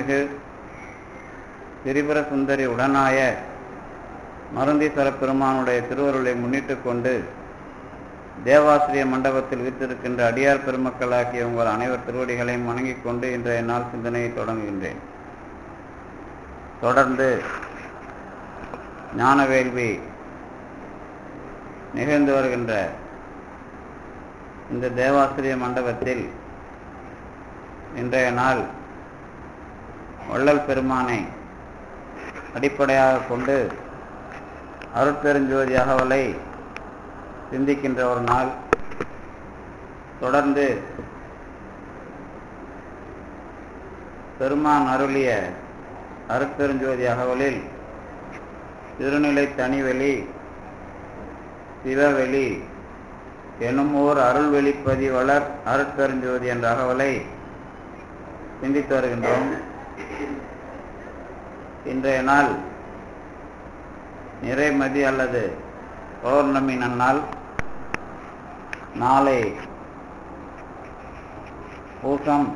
அருள்மிகு திரிபுர சுந்தரி உடனாய மருந்தீஸ்வர பெருமானுடைய திருவருளை முன்னிட்டு கொண்டு தேவாசிரிய மண்டபத்தில் வீற்றிருக்கின்ற அடியார் பெருமக்களாகிய உங்கள் அனைவர் திருவடிகளையும் வணங்கிக் கொண்டு இன்றைய நாள் சிந்தனையை தொடங்குகின்றேன். தொடர்ந்து ஞான வேள்வி நிகழ்ந்து வருகின்ற இந்த தேவாசிரிய மண்டபத்தில் இன்றைய நாள் வள்ளல் பெருமானை அடிப்படையாக கொண்டு அருட்பெருஞ்சோதி அகவலை சிந்திக்கின்ற ஒரு நாள். தொடர்ந்து பெருமான் அருளிய அருட்பெருஞ்சோதி அகவலில் திருநிலை தனிவெளி சிவவெளி எனும் ஓர் அருள் வெளிப்பதி வளர் அருட்பெருஞ்சோதி என்ற அகவலை சிந்தித்து வருகின்றோம். இன்றைய நாள் நிறைமதி அல்லது பௌர்ணமி நன்னாள். நாளை பூசம்,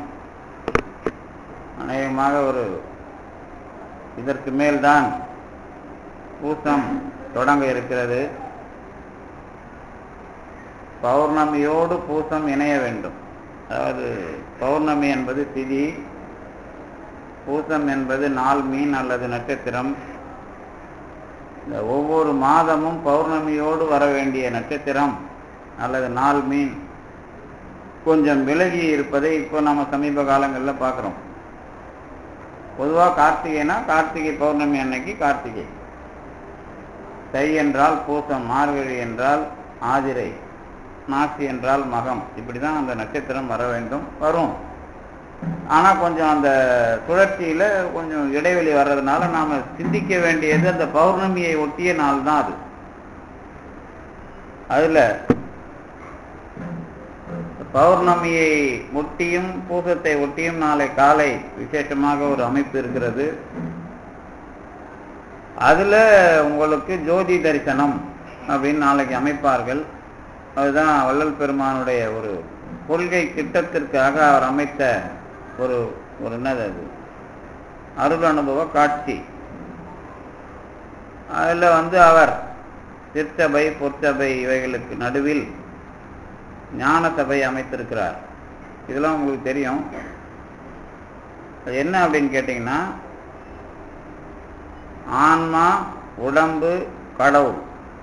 அநேகமாக ஒரு இதற்கு மேல்தான் பூசம் தொடங்க இருக்கிறது. பௌர்ணமியோடு பூசம் இணைய வேண்டும். அதாவது பௌர்ணமி என்பது திதி, பூசம் என்பது நாள், மீன் அல்லது நட்சத்திரம். இந்த ஒவ்வொரு மாதமும் பௌர்ணமியோடு வர வேண்டிய நட்சத்திரம் அல்லது நாள், மீன் கொஞ்சம் விலகி இருப்பதை இப்போ நம்ம சமீப காலங்களில் பார்க்குறோம். பொதுவாக கார்த்திகைனா கார்த்திகை பௌர்ணமி அன்னைக்கு கார்த்திகை, தை என்றால் பூசம், மார்கழி என்றால் ஆதிரை, நாசி என்றால் மகம். இப்படி தான் அந்த நட்சத்திரம் வர வேண்டும், வரும். ஆனால் கொஞ்சம் அந்த சுழற்சியில் கொஞ்சம் இடைவெளி வர்றதுனால நாம் சிந்திக்க வேண்டியது அந்த பௌர்ணமியை ஒட்டிய நாள் தான் அது. அதில் பௌர்ணமியை ஒட்டியும் பூசத்தை ஒட்டியும் நாளை காலை விசேஷமாக ஒரு அமைப்பு இருக்கிறது. அதில் உங்களுக்கு ஜோதி தரிசனம் அப்படின்னு நாளைக்கு அமைப்பார்கள். அதுதான் வள்ளல் பெருமானுடைய ஒரு கொள்கை திட்டத்திற்காக அவர் அமைத்த ஒரு என்னது அது, அருள் அனுபவ காட்சி. அதில் அவர் திருச்சபை, பொற்சபை இவைகளுக்கு நடுவில் ஞான சபை அமைத்திருக்கிறார். இதெல்லாம் உங்களுக்கு தெரியும். அது என்ன அப்படின்னு கேட்டிங்கன்னா, ஆன்மா, உடம்பு, கடவுள்,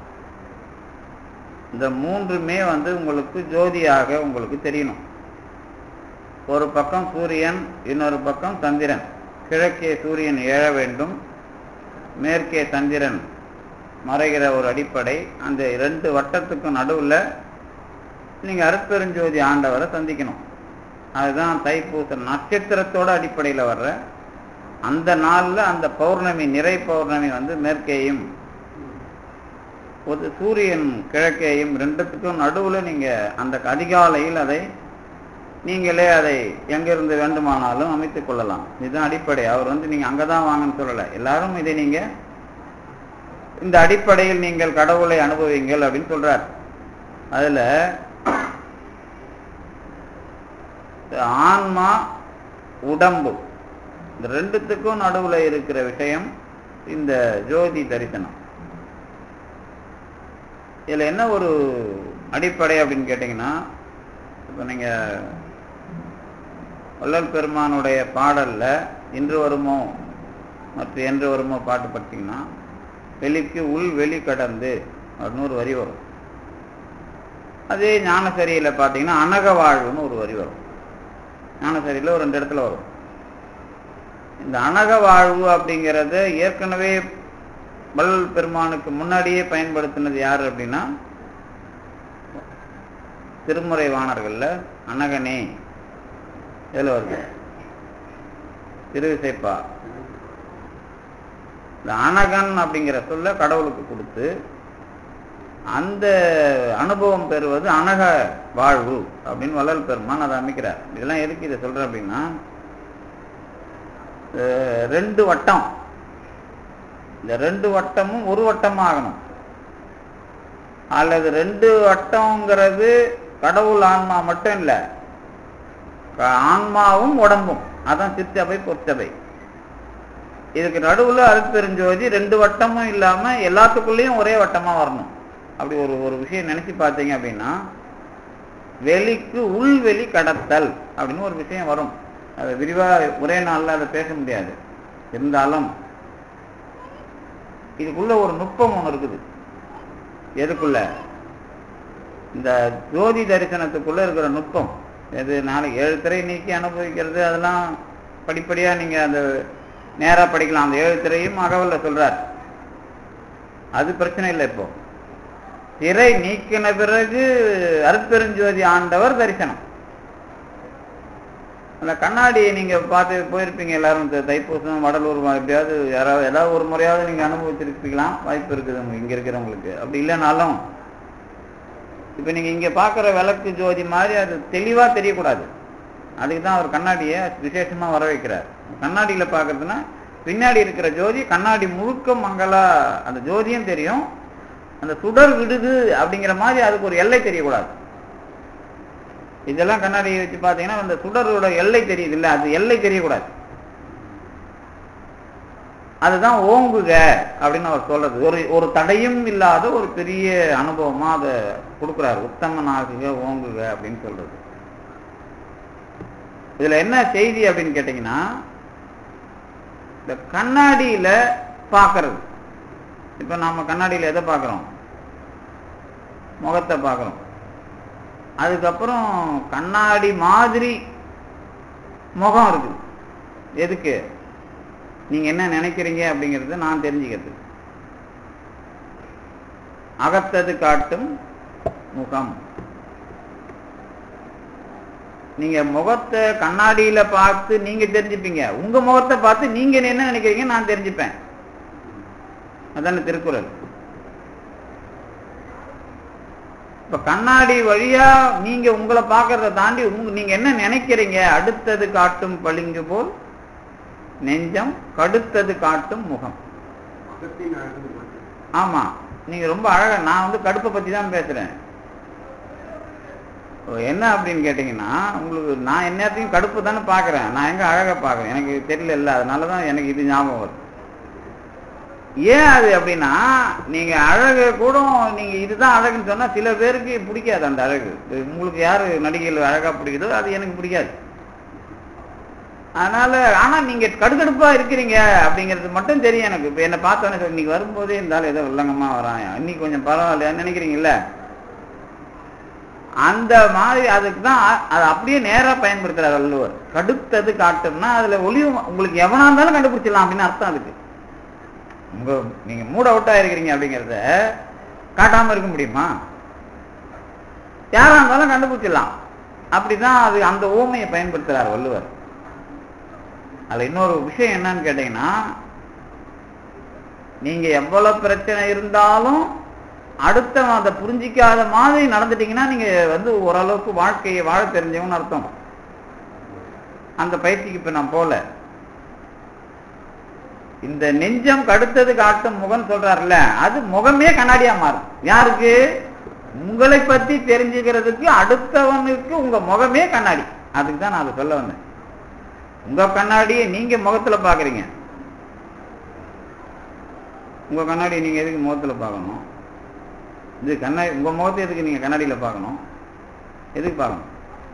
இந்த மூன்றுமே உங்களுக்கு ஜோதியாக உங்களுக்கு தெரியணும். ஒரு பக்கம் சூரியன், இன்னொரு பக்கம் சந்திரன். கிழக்கே சூரியன் எழ வேண்டும், மேற்கே சந்திரன் மறைகிற ஒரு அடிப்படை. அந்த இரண்டு வட்டத்துக்கும் நடுவில் நீங்கள் அருட்பெருஞ்சோதி ஆண்டவரை சந்திக்கணும். அதுதான் தைப்பூச நட்சத்திரத்தோட அடிப்படையில் வர்ற அந்த நாளில் அந்த பௌர்ணமி, நிறை பௌர்ணமி மேற்கேயும் ஒரு சூரியன் கிழக்கேயும் ரெண்டுத்துக்கும் நடுவில் நீங்கள் அந்த அதிகாலையில் நீங்களே அதை எங்கிருந்து வேண்டுமானாலும் அமைத்துக் கொள்ளலாம். இதுதான் அடிப்படை. அவர் நீங்கள் அங்கே தான் வாங்கன்னு சொல்லலை. எல்லாரும் இதை நீங்கள் இந்த அடிப்படையில் நீங்கள் கடவுளை அனுபவிங்கள் அப்படின்னு சொல்றார். அதில் ஆன்மா, உடம்பு, இந்த ரெண்டுத்துக்கும் நடுவில் இருக்கிற விஷயம் இந்த ஜோதி தரிசனம். இதில் என்ன ஒரு அடிப்படை அப்படின்னு கேட்டிங்கன்னா, இப்போ நீங்கள் வள்ளல் பெருமானுடைய பாடலில் இன்று வருமோ மற்றும் என்று வருமோ பாட்டு பார்த்தீங்கன்னா, வெளிக்கு உள் வெளி கடந்து 100 வரி வரும். அதே ஞானசரியில் பார்த்தீங்கன்னா அனக வாழ்வுன்னு ஒரு வரி வரும். ஞானசரியில் ஒரு 2 இடத்துல வரும். இந்த அனக வாழ்வு அப்படிங்கிறத ஏற்கனவே வள்ளல் பெருமானுக்கு முன்னாடியே பயன்படுத்தினது யார் அப்படின்னா, திருமுறை வாணர்கள்ல அனகனே எதில் வருது, திருவிசைப்பா. இந்த அனகன் அப்படிங்கிற சொல்ல கடவுளுக்கு கொடுத்து அந்த அனுபவம் பெறுவது அனக வாழ்வு அப்படின்னு வள்ளல் பெருமான் அதை அமைக்கிறார். இதெல்லாம் எதுக்கு இதை சொல்றேன் அப்படின்னா, 2 வட்டம், இந்த 2 வட்டமும் ஒரு வட்டமாக ஆகணும். அல்லது 2 வட்டம்ங்கிறது கடவுள் ஆன்மா மட்டும் இல்லை, ஆன்மாவும் உடம்பும். அதான் சிற்றபை பொற்சபை. இதுக்கு நடுவுல அருட்பெருஞ்சோதி 2 வட்டமும் இல்லாம எல்லாத்துக்குள்ளேயும் ஒரே வட்டமா வரணும். அப்படி ஒரு விஷயம் நினைச்சு பார்த்தீங்க அப்படின்னா, வெளிக்கு உள்வெளி கடத்தல் அப்படின்னு ஒரு விஷயம் வரும். அது விரிவா ஒரே நாள்ல அதை பேச முடியாது. இருந்தாலும் இதுக்குள்ள ஒரு நுட்பம் ஒன்று இருக்குது. எதுக்குள்ள? இந்த ஜோதி தரிசனத்துக்குள்ள இருக்கிற நுட்பம். எது? நாளைக்கு 7 திரை நீக்கி அனுபவிக்கிறது, அதெல்லாம் படிப்படியா நீங்க அந்த நேரா படிக்கலாம். அந்த 7 திரையும் அகவல்ல சொல்றார். அது பிரச்சனை இல்லை. இப்போ திரை நீக்கின பிறகு அருட்பெருஞ்சோதி ஆண்டவர் தரிசனம். அந்த கண்ணாடியை நீங்க பார்த்து போயிருப்பீங்க எல்லாரும். தைப்பூசம், வடலூர், எப்படியாவது ஏதாவது ஒரு முறையாவது நீங்க அனுபவிச்சிருப்பீங்களா? வாய்ப்பு இருக்குது இங்க இருக்கிறவங்களுக்கு. அப்படி இல்லைனாலும் இப்ப நீங்க இங்க பாக்குற விளக்கு ஜோதி மாதிரி அது தெளிவா தெரியக்கூடாது. அதுக்குதான் அவர் கண்ணாடியை விசேஷமா வர வைக்கிறார். கண்ணாடியில பாக்குறதுன்னா பின்னாடி இருக்கிற ஜோதி கண்ணாடி முழுக்க மங்களா அந்த ஜோதியும் தெரியும். அந்த சுடர் விடுது அப்படிங்கிற மாதிரி அதுக்கு ஒரு எல்லை தெரியக்கூடாது. இதெல்லாம் கண்ணாடியை வச்சு பார்த்தீங்கன்னா அந்த சுடரோட எல்லை தெரியுது இல்லை, அது எல்லை தெரியக்கூடாது. அதுதான் ஓங்குக அப்படின்னு அவர் சொல்றது. ஒரு தடையும் இல்லாத ஒரு பெரிய அனுபவமா அதை கொடுக்குறாரு. உத்தமனாகுக ஓங்குக அப்படின்னு சொல்றது. இதுல என்ன செய்தி அப்படின்னு கேட்டீங்கன்னா, இந்த கண்ணாடியில பார்க்கறது. இப்ப நாம கண்ணாடியில எதை பார்க்கிறோம்? முகத்தை பார்க்கிறோம். அதுக்கப்புறம் கண்ணாடி மாதிரி முகம் இருக்கு. எதுக்கு? நீங்க என்ன நினைக்கிறீங்க அப்படிங்கறத நான் தெரிஞ்சுக்கிறது. அகத்தது காட்டும் முகம். நீங்க முகத்தை கண்ணாடியில பார்த்து நீங்க தெரிஞ்சுப்பீங்க. உங்க முகத்தை பார்த்து நீங்க என்ன நினைக்கிறீங்க நான் தெரிஞ்சுப்பேன். அதான திருக்குறள். இப்ப கண்ணாடி வழியா நீங்க உங்களை பார்க்கறத தாண்டி நீங்க என்ன நினைக்கிறீங்க? அடுத்தது காட்டும் பளிங்கு போல் நெஞ்சம், கடுத்தது காட்டும் முகம். ஆமா, நீங்க ரொம்ப அழகா. நான் கடுப்பை பத்தி தான் பேசுறேன். என்ன அப்படின்னு கேட்டீங்கன்னா, உங்களுக்கு நான் என்னத்தையும் கடுப்பு தானே பாக்குறேன். நான் எங்க அழகா பாக்குறேன்? எனக்கு தெரியல இல்ல. அதனாலதான் எனக்கு இது ஞாபகம் வருது. ஏன் அது அப்படின்னா, நீங்க அழகு கூட நீங்க இதுதான் அழகுன்னு சொன்னா சில பேருக்கு பிடிக்காது அந்த அழகு. உங்களுக்கு யாரு நடிகைகள் அழகா பிடிக்குதோ அது எனக்கு பிடிக்காது. அதனால ஆனா நீங்க கடுக்கடுப்பா இருக்கிறீங்க அப்படிங்கிறது மட்டும் தெரியும் எனக்கு. இப்ப என்ன பார்த்தோன்னே இன்னைக்கு வரும்போதே இருந்தாலும் ஏதோ உள்ளங்கமா வரான், இன்னைக்கு கொஞ்சம் பரவாயில்ல நினைக்கிறீங்கல்ல, அந்த மாதிரி. அதுக்கு தான் அதை அப்படியே நேரா பயன்படுத்துறார் வள்ளுவர். கடுத்தது காட்டும்னா அதுல ஒளியும் உங்களுக்கு எவனா இருந்தாலும் கண்டுபிடிச்சிடலாம் அப்படின்னு அர்த்தம். அதுக்கு நீங்க மூட் அவுட்டா இருக்கிறீங்க அப்படிங்கிறத காட்டாம இருக்க முடியுமா? யாரா இருந்தாலும் கண்டுபிடிச்சிடலாம். அப்படிதான் அது அந்த ஊமையை பயன்படுத்துறார் வள்ளுவர். அதுல இன்னொரு விஷயம் என்னன்னு கேட்டீங்கன்னா, நீங்க எவ்வளவு பிரச்சனை இருந்தாலும் அடுத்தவன் அதை புரிஞ்சிக்காத மாதிரி நடந்துட்டீங்கன்னா நீங்க ஓரளவுக்கு வாழ்க்கையை வாழ தெரிஞ்சவன்னு அர்த்தம். அந்த பயிற்சிக்கு இப்ப நான் போல. இந்த நெஞ்சம் கடுத்தது காட்டும் முகம் சொல்றாருல்ல, அது முகமே கண்ணாடியா மாறும். யாருக்கு? உங்களை பத்தி தெரிஞ்சுக்கிறதுக்கு அடுத்தவனுக்கு உங்க முகமே கண்ணாடி. அதுக்கு தான் நான் அதை சொல்ல வந்தேன். உங்க கண்ணாடியை நீங்க முகத்துல பாக்குறீங்க. உங்க கண்ணாடியை நீங்க எதுக்கு முகத்துல பார்க்கணும்? இது கண்ணாடி. உங்க முகத்தை எதுக்கு நீங்க கண்ணாடியில பார்க்கணும்? எதுக்கு பார்க்கணும்?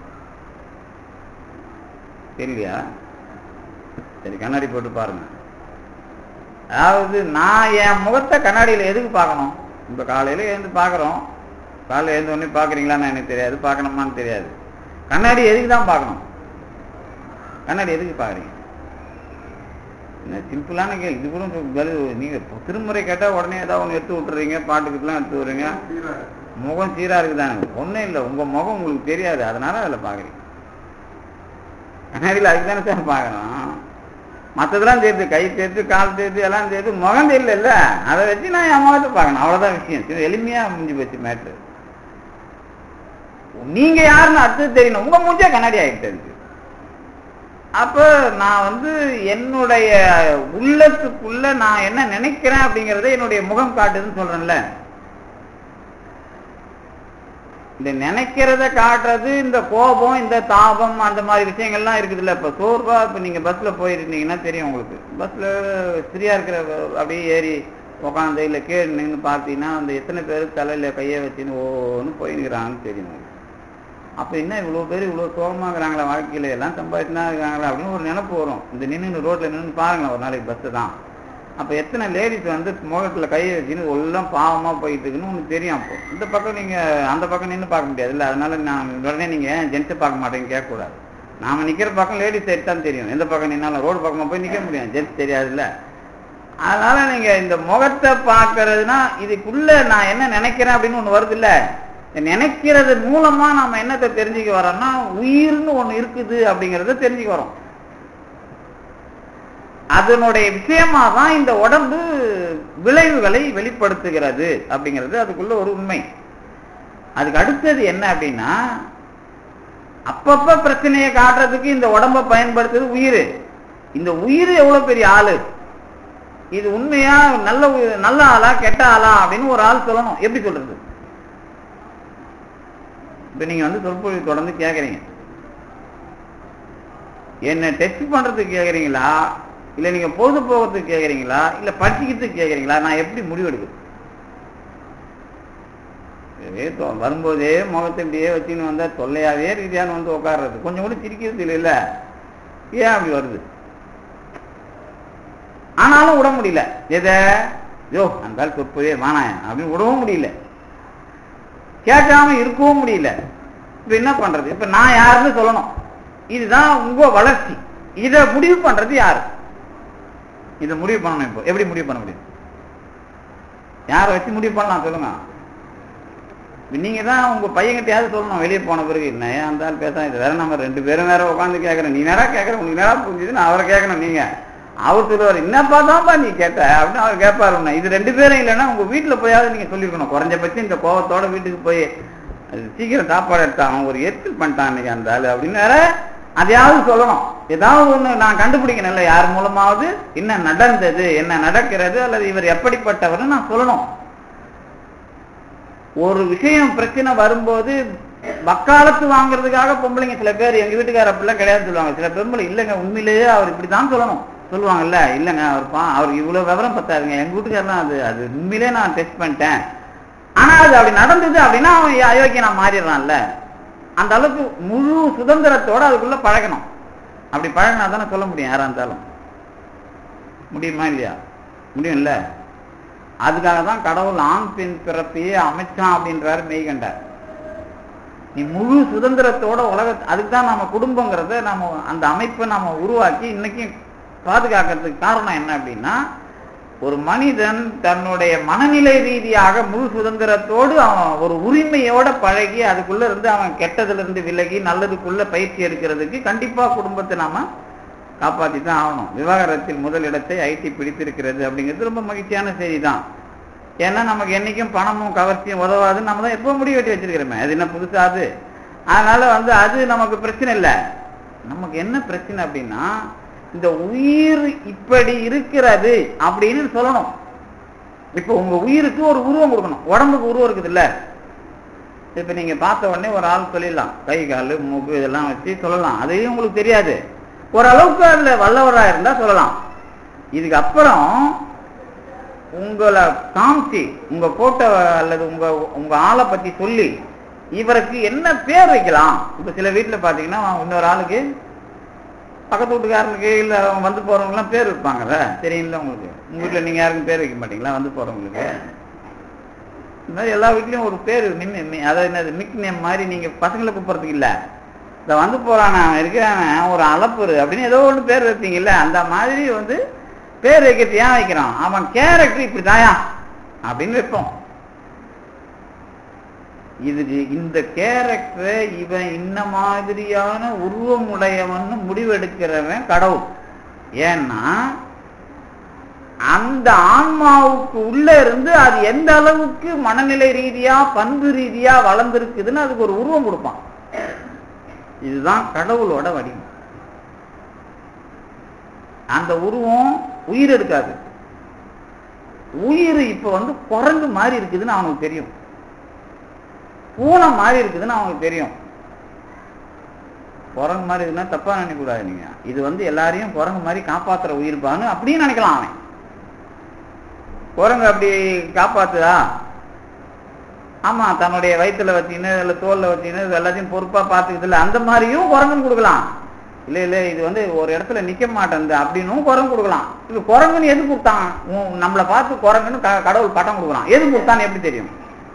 தெரியலையா? சரி, கண்ணாடி போட்டு பாருங்க. அதாவது நான் என் முகத்தை கண்ணாடியில எதுக்கு பார்க்கணும்? இப்ப காலையில எழுந்து பாக்குறோம். காலையில எழுந்த உடனே பாக்குறீங்களான்னு எனக்கு தெரியாது, பார்க்கணுமான்னு தெரியாது. கண்ணாடி எதுக்கு தான் பார்க்கணும்? கண்ணாடி எதுக்கு பாக்குறீங்க? என்ன சிம்பிளான கேள்வி. இது கூட நீங்க திருமுறை கேட்டா உடனே ஏதாவது ஒண்ணு எடுத்து விட்டுறீங்க, பாட்டுக்குலாம் எடுத்து விடுறீங்க. முகம் சீரா இருக்குதானே? ஒன்றும் இல்லை, உங்க முகம் உங்களுக்கு தெரியாது, அதனால அதில் பாக்குறீங்க. கண்ணாடியில் அதுக்கு தானே சார் பார்க்கணும். மற்றதெல்லாம் சேர்த்து, கை சேர்த்து, கால் சேர்த்து, எல்லாம் சேர்த்து, முகம் தெரியல, அதை வச்சு நான் என் முகத்தை பார்க்கணும். அவ்வளவுதான் விஷயம். எளிமையா முடிஞ்சு போச்சு மேட்ரு. நீங்க யாருன்னு அடுத்தது தெரியணும். உங்க மூஞ்சே கண்ணாடி ஆகிட்டு. அப்ப நான் என்னுடைய உள்ளத்துக்குள்ள நான் என்ன நினைக்கிறேன் அப்படிங்கறத என்னுடைய முகம் காட்டுதுன்னு சொல்றேன்ல. இந்த நினைக்கிறத காட்டுறது இந்த கோபம், இந்த தாபம், அந்த மாதிரி விஷயங்கள்லாம் இருக்குதுல்ல. இப்ப சோர்வா இப்ப நீங்க பஸ்ல போயிருந்தீங்கன்னா தெரியும் உங்களுக்கு. பஸ்ல ஃப்ரீயா இருக்கிற அப்படியே ஏறி உட்காந்து இல்லை கீழே நின்று பார்த்தீங்கன்னா அந்த எத்தனை பேர் தலையில கையை வச்சுன்னு ஒன்று போயிருக்கிறாங்கன்னு தெரியும். அப்போ என்ன இவ்வளோ பேர் இவ்வளோ சோகமாகறாங்களா, வாழ்க்கையில எல்லாம் சம்பாதிச்சுனா இருக்கிறாங்களா அப்படின்னு ஒரு நினைப்பு வரும். இந்த நின்று ரோட்ல நின்று பாருங்களேன் ஒரு நாளைக்கு பஸ்ஸு தான். அப்போ எத்தனை லேடிஸ் வந்து முகத்தில் கையை வச்சுன்னு எல்லாம் பாவமாக போயிட்டு இருக்குன்னு உங்களுக்கு தெரியும். அப்போ இந்த பக்கம் நீங்கள் அந்த பக்கம் நின்று பார்க்க முடியாது இல்லை. அதனால நான் உடனே நீங்கள் ஜென்ஸை பார்க்க மாட்டேன்னு கேட்கக்கூடாது. நாம் நிற்கிற பக்கம் லேடிஸ் சைடு தான் தெரியும். எந்த பக்கம் நின்னாலும் ரோடு பக்கமாக போய் நிற்க முடியும், ஜென்ஸ் தெரியாதுல்ல. அதனால நீங்கள் இந்த முகத்தை பார்க்கறதுனா இதுக்குள்ள நான் என்ன நினைக்கிறேன் அப்படின்னு ஒன்று வருது இல்லை. நினைக்கிறது மூலமா நம்ம என்னத்தை தெரிஞ்சுக்க வரோம்னா உயிர்னு ஒன்று இருக்குது அப்படிங்கிறத தெரிஞ்சுக்க வரோம். அதனுடைய விஷயமா தான் இந்த உடம்பு விளைவுகளை வெளிப்படுத்துகிறது அப்படிங்கிறது அதுக்குள்ள ஒரு உண்மை. அதுக்கு அடுத்தது என்ன அப்படின்னா அப்பப்ப பிரச்சனையை காட்டுறதுக்கு இந்த உடம்பை பயன்படுத்துறது உயிர். இந்த உயிர் எவ்வளவு பெரிய ஆளு, இது உண்மையா நல்ல ஆளா கெட்ட ஆளா அப்படின்னு ஒரு ஆள் சொல்லணும். எப்படி சொல்றது? இப்ப நீங்க வந்து சொற்பொழிவு தொடர்ந்து கேட்கறீங்க, என்ன டெஸ்ட் பண்றதுக்கு கேட்கறீங்களா, இல்ல நீங்க பொழுதுபோகிறதுக்கு கேட்கறீங்களா, இல்ல படிச்சுக்கிறதுக்கு கேட்கறீங்களா? நான் எப்படி முடிவெடுக்குது? வரும்போதே முகத்தை இப்படியே வச்சுன்னு வந்தா தொல்லையாவே இருக்குதியான்னு வந்து உட்கார்றது, கொஞ்சம் கூட சிரிக்கிறது இல்லை. இல்ல ஏன் அப்படி வருது? ஆனாலும் விட முடியல. எதை யோ அந்த சொற்பொழிவே வானாய அப்படின்னு விடவும் முடியல, கேட்காம இருக்கவும் முடியல. இப்ப என்ன பண்றது? இப்ப நான் யாருன்னு சொல்லணும். இதுதான் உங்க வளர்ச்சி. இதை முடிவு பண்றது யாரு? இதை முடிவு பண்ணணும். இப்போ எப்படி முடிவு பண்ண முடியும்? யாரை வச்சு முடிவு பண்ணலாம் சொல்லுங்க? நீங்க தான் உங்க பையன்கிட்டயாவது சொல்லணும். வெளியே போன பிறகு என்ன அந்த ஆள் பேச இது வேற, நம்ம ரெண்டு பேரும் வேற உட்காந்து கேட்கறேன், நீ நேரா கேட்கற, உனக்கு நேரா புரிஞ்சுது, நான் அவரை கேட்கணும். நீங்க அவர் சொல்லுவார் என்னப்பா தான்ப்பா நீ கேட்ட அப்படின்னு அவர் கேட்பாரு. இது ரெண்டு பேரும் இல்லைன்னா உங்க வீட்டுல போயாவது நீங்க சொல்லிருக்கணும். குறைஞ்சபட்சம் இந்த கோவத்தோட வீட்டுக்கு போய் சீக்கிரம் சாப்பாடு எடுத்தான், ஒரு எரிச்சல் பண்ணிட்டான் இன்னைக்கு அந்த ஆளு அப்படின்னு வேற அதையாவது சொல்லணும். ஏதாவது ஒண்ணு நான் கண்டுபிடிக்கணும் இல்லை, யார் மூலமாவது என்ன நடந்தது, என்ன நடக்கிறது, அல்லது இவர் எப்படிப்பட்டவர் நான் சொல்லணும். ஒரு விஷயம் பிரச்சனை வரும்போது வக்காலத்து வாங்குறதுக்காக பொம்பளைங்க சில பேர் எங்க வீட்டுக்கார அப்படிலாம் கிடையாது சொல்லுவாங்க. சில பொம்பளை இல்லைங்க உண்மையிலேயே அவர் இப்படிதான் சொல்லணும் சொல்லுவாங்கல்ல. இல்லைங்க அவர் இவ்வளவு விவரம் பத்தாதுங்க, எங்க வீட்டுக்காரெல்லாம் அது உண்மையிலே நான் டெஸ்ட் பண்ணிட்டேன், ஆனா அது அப்படி நடந்தது அப்படின்னா அவன் அயோக்கிய நான் மாறிடுறான்ல. அந்த அளவுக்கு முழு சுதந்திரத்தோட அதுக்குள்ள பழகணும். அப்படி பழகினா தானே சொல்ல முடியும். யாரா இருந்தாலும் முடியுமா இல்லையா? முடியும் இல்ல. அதுக்காக தான் கடவுள் ஆண் பெண் பிறப்பையே அமைச்சான் அப்படின்றாரு மெய்கண்டார். நீ முழு சுதந்திரத்தோட அதுக்கு தான் நம்ம குடும்பங்கிறத நம்ம அந்த அமைப்பை நம்ம உருவாக்கி இன்னைக்கு பாதுகாக்கிறதுக்கு காரணம் என்ன அப்படின்னா ஒரு மனிதன் தன்னுடைய மனநிலை ரீதியாக முழு சுதந்திரத்தோடு அவன் ஒரு உரிமையோட பழகி அதுக்குள்ள இருந்து அவன் கெட்டதுல இருந்து விலகி நல்லதுக்குள்ள பயிற்சி எடுக்கிறதுக்கு கண்டிப்பா குடும்பத்தை நாம காப்பாற்றி தான் ஆகணும். விவாகரத்தில் முதலிடத்தை ஐடி பிடித்திருக்கிறது அப்படிங்கிறது ரொம்ப மகிழ்ச்சியான செய்தி தான். ஏன்னா நமக்கு என்னைக்கும் பணமும் கவர்ச்சியும் உதவாதுன்னு நம்ம தான் எப்போ முடிவு வெட்டி வச்சிருக்கிறோமே, அது என்ன புதுசாது? அதனால அது நமக்கு பிரச்சனை இல்லை. நமக்கு என்ன பிரச்சனை அப்படின்னா இந்த உயிர் இப்படி இருக்கிறது அப்படின்னு சொல்லணும். இப்ப உங்க உயிருக்கு ஒரு உருவம் கொடுக்கணும். உடம்புக்கு உருவம் இருக்குது இல்ல. இப்ப நீங்க பார்த்த உடனே ஒரு ஆள் சொல்லிடலாம், கை கால் மூக்கு இதெல்லாம் வச்சு சொல்லலாம். அதையும் உங்களுக்கு தெரியாது. ஓரளவுக்கு அதுல வல்லவரா இருந்தா சொல்லலாம். இதுக்கு அப்புறம் உங்களை காமிச்சு உங்க போட்டோ அல்லது உங்க ஆளை பத்தி சொல்லி இவருக்கு என்ன பேர் வைக்கலாம். இப்ப சில வீட்டுல பாத்தீங்கன்னா இன்னொரு ஆளுக்கு பக்கத்து வீட்டுக்காரனுக்கு இல்ல வந்து போறவங்க எல்லாம் பேர் வைப்பாங்கல்ல, தெரியுங்களா உங்களுக்கு? உங்க வீட்டுல நீங்க யாருக்கும் பேர் வைக்க மாட்டீங்களா? வந்து போறவங்களுக்கு இந்த மாதிரி எல்லா வீட்லயும் ஒரு பேர் அதாவது என்னது நிக் நேம் மாதிரி நீங்க பசங்களை கூப்பிடுறதுக்கு இல்ல, இந்த வந்து போறான் இருக்கிறான் ஒரு அளப்புரு அப்படின்னு ஏதோ ஒன்று பேர் வைப்பீங்கல்ல. அந்த மாதிரி பேர் வைக்கிறது ஏன் வைக்கிறான்? அவன் கேரக்டர் இப்படிதாயா அப்படின்னு வைப்போம். இந்த கேரக்டரை இவன் இந்த மாதிரியான உருவம் உடையவன்னு முடிவெடுக்கிறவன் கடவுள். ஏன்னா அந்த ஆன்மாவுக்கு உள்ள இருந்து அது எந்த அளவுக்கு மனநிலை ரீதியா பண்பு ரீதியா வளர்ந்துருக்குதுன்னு அதுக்கு ஒரு உருவம் கொடுப்பான். இதுதான் கடவுளோட வடிவம். அந்த உருவம் உயிர் எடுக்காது. உயிர் இப்ப குரங்கு மாதிரி இருக்குதுன்னு அவனுக்கு தெரியும். பூனை மாதிரி இருக்குதுன்னு அவங்களுக்கு தெரியும். குரங்கு மாதிரி இருக்குன்னா தப்பா நினைக்கக்கூடாது. நீங்க இது வந்து எல்லாரையும் குரங்கு மாதிரி காப்பாத்துற உயிர்ப்பான்னு அப்படின்னு நினைக்கலாம். அவன் குரங்கு அப்படி காப்பாத்துதா? ஆமா, தன்னுடைய வயிற்றுல வச்சின்னு இல்லை தோல்ல வச்சின்னு எல்லாத்தையும் பொறுப்பா பார்த்துக்குது இல்லை, அந்த மாதிரியும் குரங்குன்னு கொடுக்கலாம். இல்லை இல்லை இது வந்து ஒரு இடத்துல நிக்க மாட்டேன் அப்படின்னும் குரங்கு கொடுக்கலாம். இது குரங்குன்னு எது கொடுத்தான்? நம்மளை பார்த்து குரங்குன்னு கடவுள் பட்டம் கொடுக்கலாம். எது கொடுத்தான்னு எப்படி தெரியும்?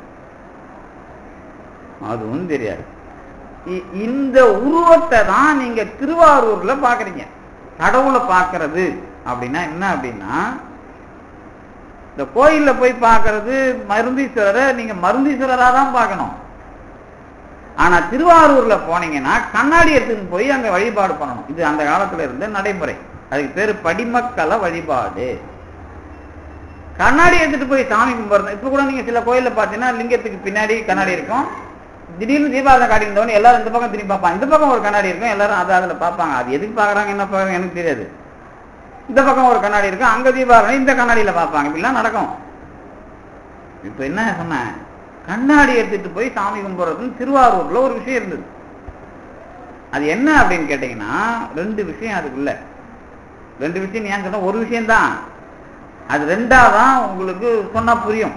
அதுவும் தெரியாது. இந்த உருவத்தை தான் நீங்க திருவாரூர்ல பாக்குறீங்க. கடவுளை பார்க்கறது அப்படின்னா என்ன அப்படின்னா, இந்த கோயில்ல போய் பார்க்கறது மருந்தீஸ்வரரை நீங்க மருந்தீஸ்வரரா தான் பார்க்கணும். ஆனா திருவாரூர்ல போனீங்கன்னா கண்ணாடி எடுத்துன்னு போய் அங்க வழிபாடு பண்ணணும். இது அந்த காலத்துல இருந்த நடைமுறை. அதுக்கு பேரு படிமக்கல வழிபாடு. கண்ணாடி எடுத்துட்டு போய் சாமி கும்பிடுறது. இப்ப கூட நீங்க சில கோயில்ல பாத்தீங்கன்னா லிங்கத்துக்கு பின்னாடி கண்ணாடி இருக்கும். திடீர்னு தீபாவளி காட்டியிருந்தவொடனே எல்லாரும் இந்த பக்கம் திரும்பி பார்ப்பாங்க. இந்த பக்கம் ஒரு கண்ணாடி இருக்கும், எல்லாரும் அதை அதுல பார்ப்பாங்க. அது எதுக்கு பாக்குறாங்க என்ன பாக்குறாங்க எனக்கு தெரியாது. இந்த பக்கம் ஒரு கண்ணாடி இருக்கும், அங்க தீபாவளி இந்த கண்ணாடியில பார்ப்பாங்க. இப்படிலாம் நடக்கும். இப்ப என்ன சொன்ன, கண்ணாடி எடுத்துட்டு போய் சாமி கும்பிடுறதுன்னு திருவாரூர்ல ஒரு விஷயம் இருந்தது. அது என்ன அப்படின்னு கேட்டீங்கன்னா, ரெண்டு விஷயம் அதுக்குள்ள. ரெண்டு விஷயம் ஏன் சொன்னா, ஒரு விஷயம்தான் அது, ரெண்டாதான் உங்களுக்கு சொன்னா புரியும்.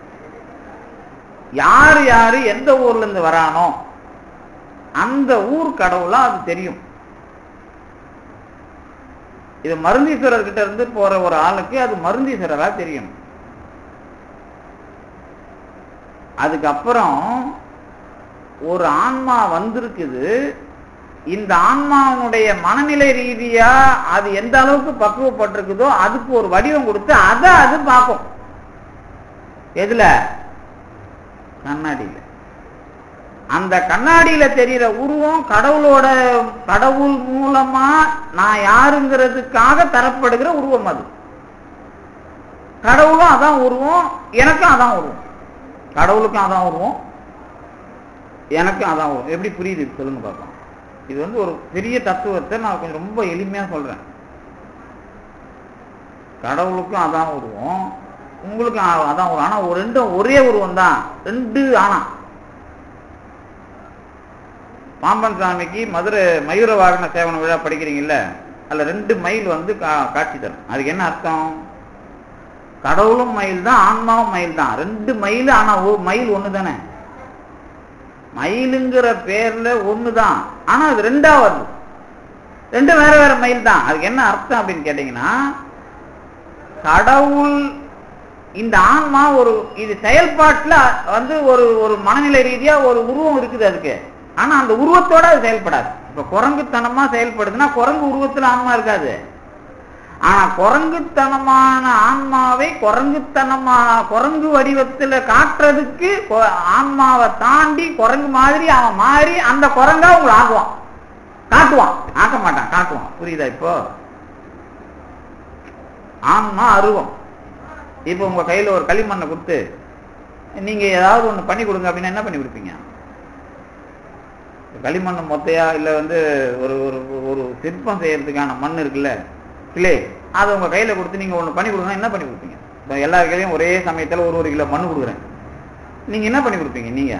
யாரு யாரு எந்த ஊர்ல இருந்து வரானோ அந்த ஊர் கடவுளா அது தெரியும். இது மருந்தீஸ்வரர் கிட்ட இருந்து போற ஒரு ஆளுக்கு அது மருந்தீஸ்வரரா தெரியும். அதுக்கப்புறம் ஒரு ஆன்மா வந்திருக்குது. இந்த ஆன்மாவுடைய மனநிலை ரீதியா அது எந்த அளவுக்கு பக்குவப்பட்டிருக்குதோ அதுக்கு ஒரு வடிவம் கொடுத்து அதை அது பார்க்கும். எதுல? கண்ணாடியில. அந்த கண்ணாடியில தெரிகிற உருவம் கடவுள் மூலமா நான் யாருங்கிறதுக்காக தரப்படுகிற உருவம். அது கடவுளும் அதான் உருவம், எனக்கும் அதான் உருவம். கடவுளுக்கும் அதான் உருவம், எனக்கும் அதான் உருவம். எப்படி புரியுது சொல்லுங்க பார்ப்போம். இது வந்து ஒரு பெரிய தத்துவத்தை நான் கொஞ்சம் ரொம்ப எளிமையா சொல்றேன். கடவுளுக்கும் அதான் உருவம், உங்களுக்கும் அதான் உருவம். ஆனா ஒரு ரெண்டும் ஒரே உருவம் தான், ரெண்டு. ஆனா பாம்பன் சாமிக்கு மதுரை மயூர வாகன சேவன விழா படிக்கிறீங்கல்ல, அதுல 2 மயில் வந்து காட்சி தரும். அதுக்கு என்ன அர்த்தம்? கடவுளும் மயில் தான், ஆன்மாவும் மயில் தான். 2 மயில். ஆனா மயில் ஒண்ணு தானே. மயிலுங்கிற பேர்ல ஒண்ணுதான், ஆனா அது 2ஆவது. 2 வேற வேற மயில் தான். அதுக்கு என்ன அர்த்தம் அப்படின்னு கேட்டீங்கன்னா, கடவுள் இந்த ஆன்மா ஒரு இது செயல்பாட்டுல வந்து ஒரு மனநிலை ரீதியா ஒரு உருவம் இருக்குது அதுக்கு. ஆனா அந்த உருவத்தோட அது செயல்படாது. இப்ப குரங்குத்தனமா செயல்படுதுன்னா குரங்கு உருவத்துல ஆன்மா இருக்காது. ஆனா குரங்குத்தனமான ஆன்மாவை குரங்கு வடிவத்துல காட்டுறதுக்கு ஆன்மாவை தாண்டி குரங்கு மாதிரி அவன் மாறி அந்த குரங்கா உங்களை ஆக்குவான். காட்டுவான், ஆக்க மாட்டான், காட்டுவான். புரியுதா? இப்போ ஆன்மா அருவம். இப்ப உங்க கையில ஒரு களிமண்ணை கொடுத்து நீங்க ஏதாவது ஒண்ணு பண்ணி கொடுங்க அப்படின்னா என்ன பண்ணி கொடுப்பீங்க? களிமண் மொத்தையா இல்ல வந்து ஒரு ஒரு சிற்பம் செய்யறதுக்கான மண் இருக்குல்ல, கிளே, அதை உங்க கையில கொடுத்து நீங்க ஒண்ணு பண்ணி கொடுங்க, என்ன பண்ணி கொடுப்பீங்க? இப்போ எல்லா கையிலையும் ஒரே சமயத்துல ஒரு கிலோ மண் கொடுக்குறேன், நீங்க என்ன பண்ணி கொடுப்பீங்க? நீங்க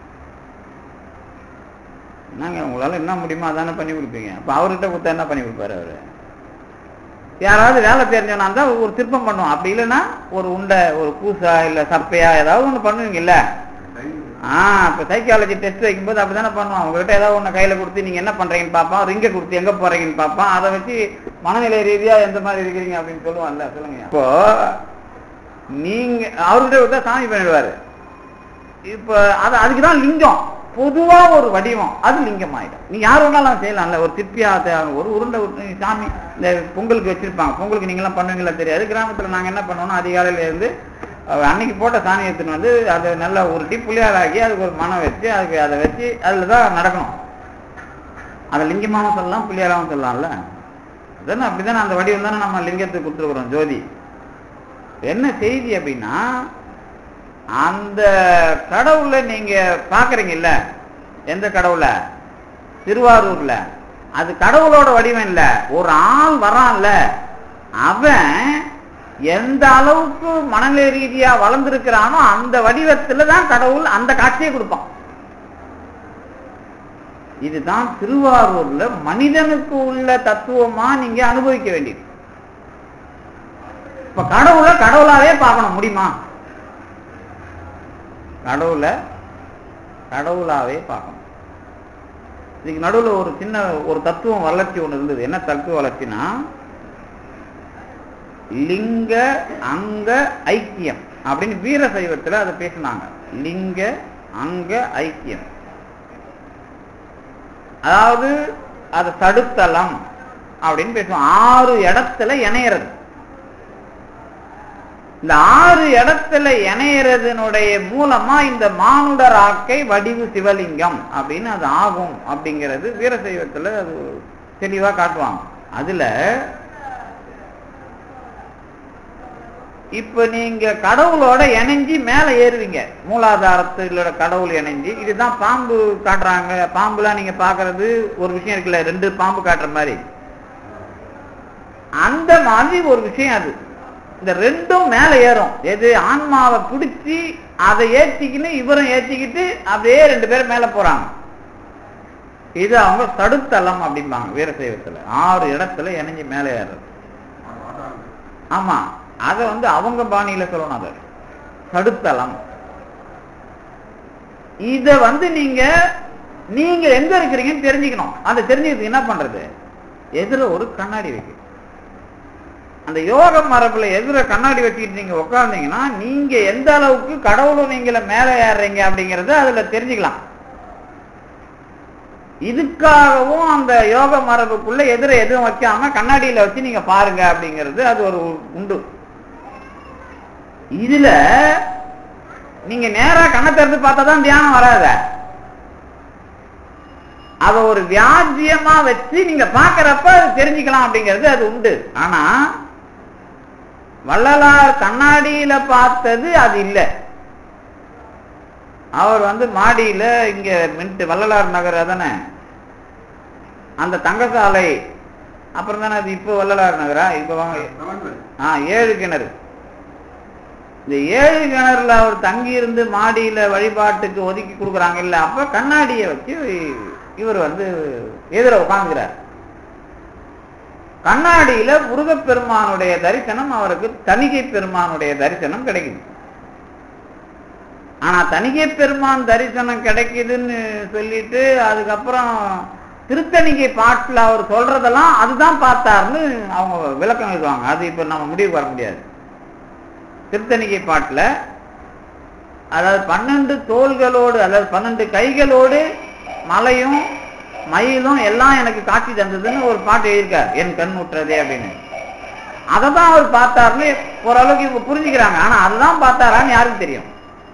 என்னங்க உங்களால என்ன முடியுமோ அதானே பண்ணி கொடுப்பீங்க. அப்ப அவர்கிட்ட கொடுத்தா என்ன பண்ணி கொடுப்பாரு அவரு? யாராவது வேலை தெரிஞ்சவனா இருந்தா ஒரு சிற்பம் பண்ணுவோம். அப்படி இல்லைன்னா ஒரு உண்டை, ஒரு பூசா இல்ல சப்பையா ஏதாவது ஒண்ணு பண்ணுவீங்க இல்ல? இப்ப சைக்காலஜி டெஸ்ட் வைக்கும்போது அப்படித்தானே பண்ணுவான். உங்ககிட்ட ஏதாவது ஒண்ணு கையில கொடுத்து நீங்க என்ன பண்றீங்கன்னு பார்ப்பான், ரிங்க கொடுத்து எங்க போறீங்கன்னு பார்ப்பான். அதை வச்சு மனநிலை ரீதியா எந்த மாதிரி இருக்கிறீங்க அப்படின்னு சொல்லுவான்ல. சொல்லுங்க. இப்போ நீங்க அவர்கிட்ட கொடுத்தா சாமி பண்ணிடுவாரு. இப்ப அதுக்குதான் லிங்கம். பொதுவா ஒரு வடிவம், அது லிங்கம் ஆயிடும். நீ யார் ஒன்னாலும் செய்யலாம்ல. ஒரு சிற்பியா ஒரு உருண்டை சாமி இந்த பொங்கலுக்கு வச்சிருப்பாங்க. பொங்கலுக்கு நீங்க எல்லாம் பண்ணுவீங்களா தெரியாது. கிராமத்துல நாங்க என்ன பண்ணுவோம்னா அதிகாலையில இருந்து அன்னைக்கு போட்ட சாணி எடுத்துன்னு வந்து அதை நல்லா உருட்டி புளியாராக்கி அதுக்கு ஒரு மனம் வச்சு அதுக்கு அதை வச்சு அதுலதான் நடக்கணும். அதை லிங்கமாவும் சொல்லலாம், புளியாராவும் சொல்லலாம்ல. அதுதானே அப்படித்தானே அந்த வடிவம் தானே நம்ம லிங்கத்துக்கு கொடுத்துருக்குறோம். ஜோதி என்ன செய்தி அப்படின்னா, அந்த கடவுளை நீங்க பாக்குறீங்கல்ல, எந்த கடவுளை? திருவாரூர்ல. அது கடவுளோட வடிவம் இல்ல, ஒரு ஆள் வரான்ல, அவன் எந்த அளவுக்கு மனநிலை ரீதியா வளர்ந்திருக்கிறானோ அந்த வடிவத்துல தான் கடவுள் அந்த காட்சியை கொடுப்பான். இதுதான் திருவாரூர்ல மனிதனுக்கு உள்ள தத்துவமா நீங்க அனுபவிக்க வேண்டியது. இப்ப கடவுளை கடவுளாவே பார்க்கணும் முடியுமா? கடவுளை கடவுளாவே பார்க்கணும். இதுக்கு நடுவில் ஒரு சின்ன ஒரு தத்துவம் வளர்ச்சி ஒன்று இருந்தது. என்ன தத்துவ வளர்ச்சினா, லிங்க அங்க ஐக்கியம் அப்படின்னு வீர சைவத்தில் அதை பேசினாங்க. லிங்க அங்க ஐக்கியம், அதாவது அது தடுத்தலம் அப்படின்னு பேசுவோம். 6 இடத்துல இணையிறது. இந்த 6 இடத்துல இணையறதுனுடைய மூலமா இந்த மானுடர் ஆக்கை வடிவு சிவலிங்கம் அப்படின்னு அது ஆகும் அப்படிங்கிறது வீரசைவத்துல அது தெளிவா காட்டுவாங்க. அதுல இப்ப நீங்க கடவுளோட இணைஞ்சி மேல ஏறுவீங்க. மூலாதாரத்துல கடவுள் இணைஞ்சி, இதுதான் பாம்பு காட்டுறாங்க. பாம்புலாம் நீங்க பாக்குறது ஒரு விஷயம் இருக்குல்ல, 2 பாம்பு காட்டுற மாதிரி, அந்த மாதிரி ஒரு விஷயம் அது. இந்த 2ம் மேல ஏறும். எது? ஆன்மாவை பிடிச்சி அதை ஏற்றிக்கின்னு இவரும் ஏற்றிக்கிட்டு அப்படியே 2 பேரும் மேல போறாங்க. இது அவங்க தடுத்தலம் அப்படிம்பாங்க வீரசைவத்துல. 6 இடத்துல இணைஞ்சு மேல ஏறுறது. ஆமா, அதை அவங்க பாணியில சொல்லணும். அதை தடுத்தலம். இத நீங்க எங்க இருக்கிறீங்கன்னு தெரிஞ்சுக்கணும். அதை தெரிஞ்சுக்கிறதுக்கு என்ன பண்றது? எதிர ஒரு கண்ணாடி வைக்க. அந்த யோக மரபுல எதிர கண்ணாடி வச்சுக்கிட்டு நீங்க உட்கார்ந்தீங்கன்னா நீங்க எந்த அளவுக்கு கடவுளும் நீங்கள மேல ஏறுறீங்க அப்படிங்கறத அதுல தெரிஞ்சுக்கலாம். இதுக்காகவும் அந்த யோக மரபுக்குள்ள எதிர எதுவும் வைக்காம கண்ணாடியில வச்சு நீங்க பாருங்க அப்படிங்கிறது அது ஒரு உண்டு. இதுல நீங்க நேரா கண்ணை திறந்து பார்த்தாதான் தியானம் வராத. அத ஒரு வியாஜியமா வச்சு நீங்க பாக்குறப்ப தெரிஞ்சுக்கலாம் அப்படிங்கிறது அது உண்டு. ஆனா வள்ளலார் கண்ணாடியில பார்த்தது அது இல்லை. அவர் மாடியில இங்க மின்ட்டு வள்ளலார் நகர் தானே, அந்த தங்கசாலை அப்புறம் தானே அது. இப்போ வள்ளலார் நகரா? இப்ப 7 கிணறு. இந்த 7 கிணறுல அவர் தங்கி இருந்து மாடியில வழிபாட்டுக்கு ஒதுக்கி கொடுக்குறாங்க இல்ல, அப்ப கண்ணாடியை வச்சு இவர் எதிர உட்கார்ந்துக்கிறார். கண்ணாடியில முருகப்பெருமானுடைய தரிசனம் அவருக்கு தணிகை பெருமானுடைய தரிசனம் கிடைக்குது. ஆனா தணிகை பெருமான் தரிசனம் கிடைக்குதுன்னு சொல்லிட்டு அதுக்கப்புறம் திருத்தணிகை பாட்டுல அவர் சொல்றதெல்லாம் அதுதான் பார்த்தாருன்னு அவங்க விளக்கம் எழுதுவாங்க. அது இப்ப நம்ம முடிவு வர முடியாது. திருத்தணிகை பாட்டுல அதாவது 12 தோள்களோடு, அதாவது 12 கைகளோடு மலையும் மயிலும் எல்லாம் எனக்கு காட்சி தந்ததுன்னு ஒரு பாட்டு எழுதியிருக்கார், என் கண் உற்றதே அப்படின்னு. அதைதான் அவர் பார்த்தாருன்னு ஓரளவுக்கு இப்ப புரிஞ்சுக்கிறாங்க. ஆனா அதுதான் பார்த்தாரான்னு யாருக்கு தெரியும்?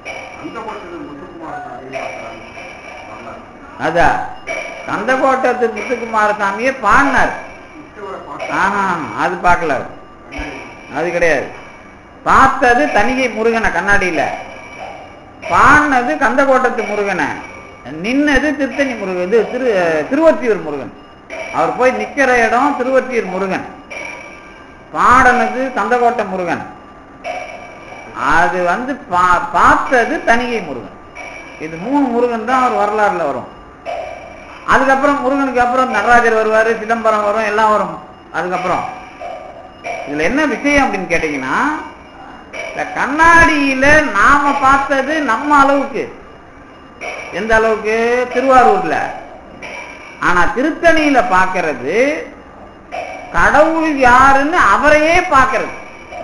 அதான் கந்தகோட்டத்து முத்துக்குமாரசாமியே பாடினார். அது பார்க்கல, அது கிடையாது. பார்த்தது தணிகை முருகனை கண்ணாடியில, பாடினது கந்தகோட்டத்து முருகனை, நின்னது திருத்தணி முருகன், திருவொற்றியூர் முருகன். அவர் போய் நிக்கிற இடம் திருவொற்றியூர் முருகன், பாடினது கந்தகோட்டை முருகன். அது பார்த்தது தணிகை முருகன். இது 3 முருகன் தான் அவர் வரலாறுல வரும். அதுக்கப்புறம் முருகனுக்கு அப்புறம் நடராஜர் வருவாரு, சிதம்பரம் வரும், எல்லாம் வரும். அதுக்கப்புறம் இதுல என்ன விஷயம் அப்படின்னு கேட்டீங்கன்னா, இந்த கண்ணாடியில நாம பார்த்தது நம்ம அளவுக்கு, எந்த அளவுக்கு? திருவாரூர்ல. ஆனா திருத்தணியில பார்க்கிறது கடவுள் யாருன்னு அவரையே பார்க்கிறது.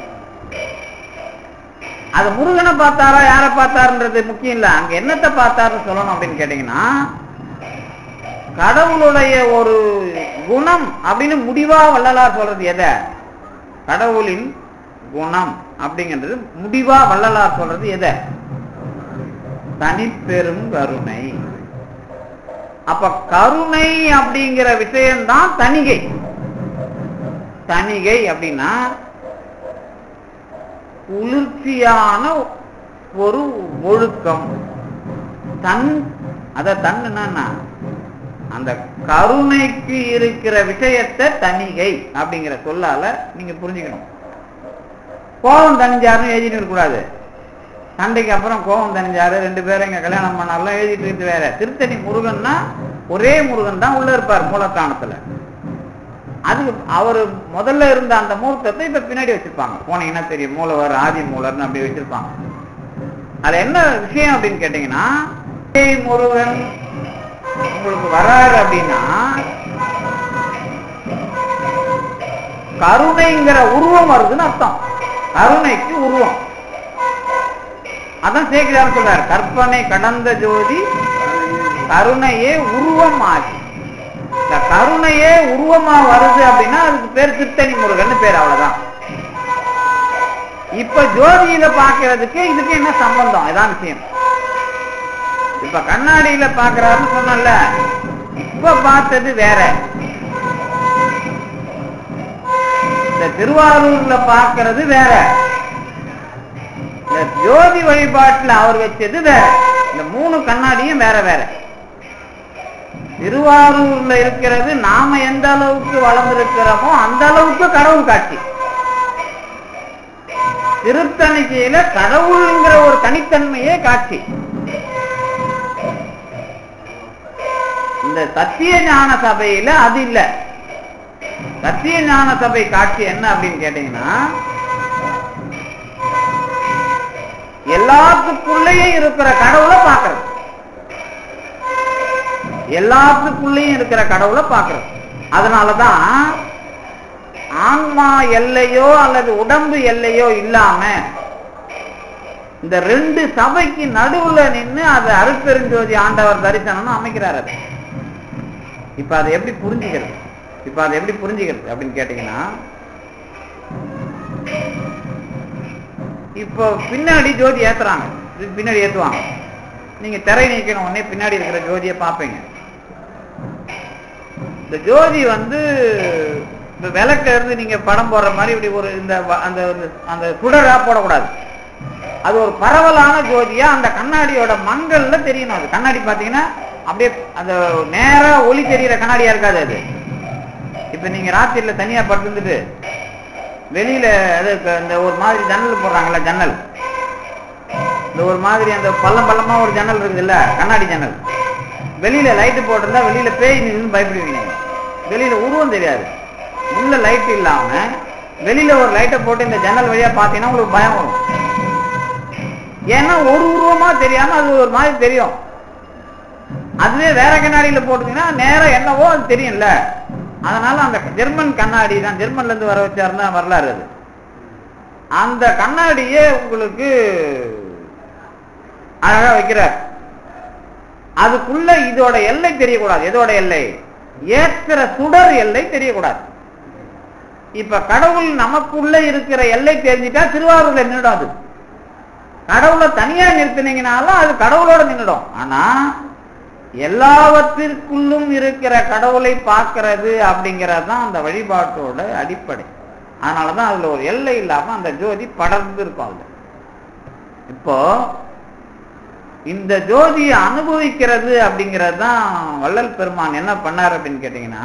அது முருகனை பார்த்தாரா யாரை பார்த்தாருன்றது முக்கியம் இல்ல. அங்க என்னத்தை பார்த்தாருன்னு சொல்லணும் அப்படின்னு கேட்டீங்கன்னா, கடவுளுடைய ஒரு குணம் அப்படின்னு முடிவா வள்ளலார் சொல்றது எதை? கடவுளின் குணம் அப்படிங்கிறது முடிவா வள்ளலார் சொல்றது எதை? தனிப்பெரும் கருணை. அப்ப கருணை அப்படிங்கிற விஷயம்தான் தணிகை. தணிகை அப்படின்னா குளிர்ச்சியான ஒரு ஒழுக்கம். தன்னுன்னா அந்த கருணைக்கு இருக்கிற விஷயத்தை தணிகை அப்படிங்கிற சொல்லால நீங்க புரிஞ்சுக்கணும். கோபம் தணிஞ்சாருன்னு எழுதிட்டு இருக்கக்கூடாது. சண்டைக்கு அப்புறம் கோபம் தணிஞ்சாரு, 2 பேரும் இங்க கல்யாணம் பண்ணாலும் எழுதிட்டு இருக்கு வேற. திருத்தணி முருகன்னா ஒரே முருகன் தான் உள்ள இருப்பார் மூலஸ்தானத்துல. அது அவரு முதல்ல இருந்த அந்த மூர்த்தத்தை இப்ப பின்னாடி வச்சிருப்பாங்க. போனீங்கன்னா தெரியும், மூலவர் ஆதி மூலர்னு அப்படி வச்சிருப்பாங்க. அதுல என்ன விஷயம் அப்படின்னு கேட்டீங்கன்னா, முருகன் உங்களுக்கு வராரு அப்படின்னா கருணைங்கிற உருவம் வருதுன்னு அர்த்தம். கருணைக்கு உருவம். அதான் சேக்கிழார் சொல்றாரு, கற்பனை கடந்த ஜோதி கருணையே உருவம் ஆகி. இந்த கருணையே உருவமா வருது அப்படின்னா அதுக்கு பேர் திருத்தணி முருகன் பேர். அவ்வளவுதான். இப்ப ஜோதியில பாக்குறதுக்கு இதுக்கு என்ன சம்பந்தம்? இதான் விஷயம். இப்ப கண்ணாடியில பாக்குறாருன்னு சொன்னல, இப்ப பார்த்தது வேற. இந்த திருவாரூர்ல பாக்குறது வேற. இந்த ஜோதி வழிபாட்டுல அவர் வச்சது வேற. இந்த 3 கண்ணாடியும் வேற வேற. திருவாரூர்ல இருக்கிறது நாம எந்த அளவுக்கு வளர்ந்திருக்கிறோமோ அந்த அளவுக்கு கடவுள் காட்சி. திருத்தணிக்கையில கடவுள்ங்கிற ஒரு தனித்தன்மையே காட்சி. இந்த சத்திய ஞான சபையில அது இல்ல. சத்திய ஞான சபை காட்சி என்ன அப்படின்னு கேட்டீங்கன்னா, எல்லாத்துக்குள்ளேயும் இருக்கிற கடவுளை பார்க்கறது. எல்லாத்துக்குள்ளேயும் இருக்கிற கடவுளை பார்க்கறது. அதனாலதான் ஆன்மா எல்லையோ அல்லது உடம்பு எல்லையோ இல்லாம இந்த 2 சபைக்கு நடுவுல நின்று அது அருட்பெருஞ்சோதி ஆண்டவர் தரிசனம்னு அமைக்கிறார். அது இப்ப அதை எப்படி புரிஞ்சுக்கிறது? அப்படின்னு கேட்டீங்கன்னா, இப்போ பின்னாடி ஜோதி ஏத்துறாங்க, பின்னாடி ஏத்துவாங்க. நீங்க திரை நீக்கணும் உடனே பின்னாடி இருக்கிற ஜோதியை பார்ப்பீங்க. இந்த ஜோதி வந்து இந்த விளக்குல இருந்து நீங்க படம் போடுற மாதிரி இப்படி ஒரு இந்த அந்த சுடரா போடக்கூடாது. அது ஒரு பரவலான ஜோதியா அந்த கண்ணாடியோட மங்கல்ல தெரியணும். அது கண்ணாடி பாத்தீங்கன்னா அப்படியே அந்த நேரா ஒளி தெரிகிற கண்ணாடியா இருக்காது. அது இப்ப நீங்க ராத்திரில தனியா படுத்துட்டு வெளியில அது இந்த ஒரு மாதிரி ஜன்னல் போடுறாங்கல்ல, ஜன்னல் இந்த ஒரு மாதிரி அந்த பள்ளமா ஒரு ஜன்னல் இருக்குது இல்ல, கண்ணாடி ஜன்னல். வெளியில லைட்டு போட்டிருந்தா வெளியில பேய் நின்று பயப்படுவீங்க. வெளியில உருவம் தெரியாது. உள்ள லைட் இல்லாம வெளியில ஒரு லைட்டை போட்டு இந்த ஜன்னல் வழியா பாத்தீங்கன்னா உங்களுக்கு பயம் வரும். ஏன்னா ஒரு உருவமா தெரியாம அது ஒரு மாதிரி தெரியும். அதுவே வேற கண்ணாடியில போட்டீங்கன்னா நேரம் என்னவோ அது தெரியும்ல. அதனால அந்த ஜெர்மன் கண்ணாடி தான், ஜெர்மன்ல இருந்து வர வச்சாருன்னா வரலாறு. அது அந்த கண்ணாடியே உங்களுக்கு அழகா வைக்கிறார். அதுக்குள்ள இதோட எல்லை தெரியக்கூடாது. எதோட எல்லை? ஏற்கிற சுடர் எல்லை தெரியக்கூடாது. இப்ப கடவுள் நமக்குள்ள இருக்கிற எல்லை தெரிஞ்சிட்டா திருவாரூர்ல நின்றுடும். கடவுளை தனியா நிறுத்தினீங்கனாலும் அது கடவுளோட நின்றுடும். ஆனா எல்லாவற்றிற்குள்ளும் இருக்கிற கடவுளை பார்க்கிறது அப்படிங்கறதுதான் அந்த வழிபாட்டோட அடிப்படை. அதனாலதான் அதுல ஒரு எல்லை இல்லாம அந்த ஜோதி படர்ந்து இருக்கும். அதுல இப்போ இந்த ஜோதியை அனுபவிக்கிறது அப்படிங்கிறது தான் வள்ளல் பெருமான் என்ன பண்ணார் அப்படின்னு கேட்டீங்கன்னா,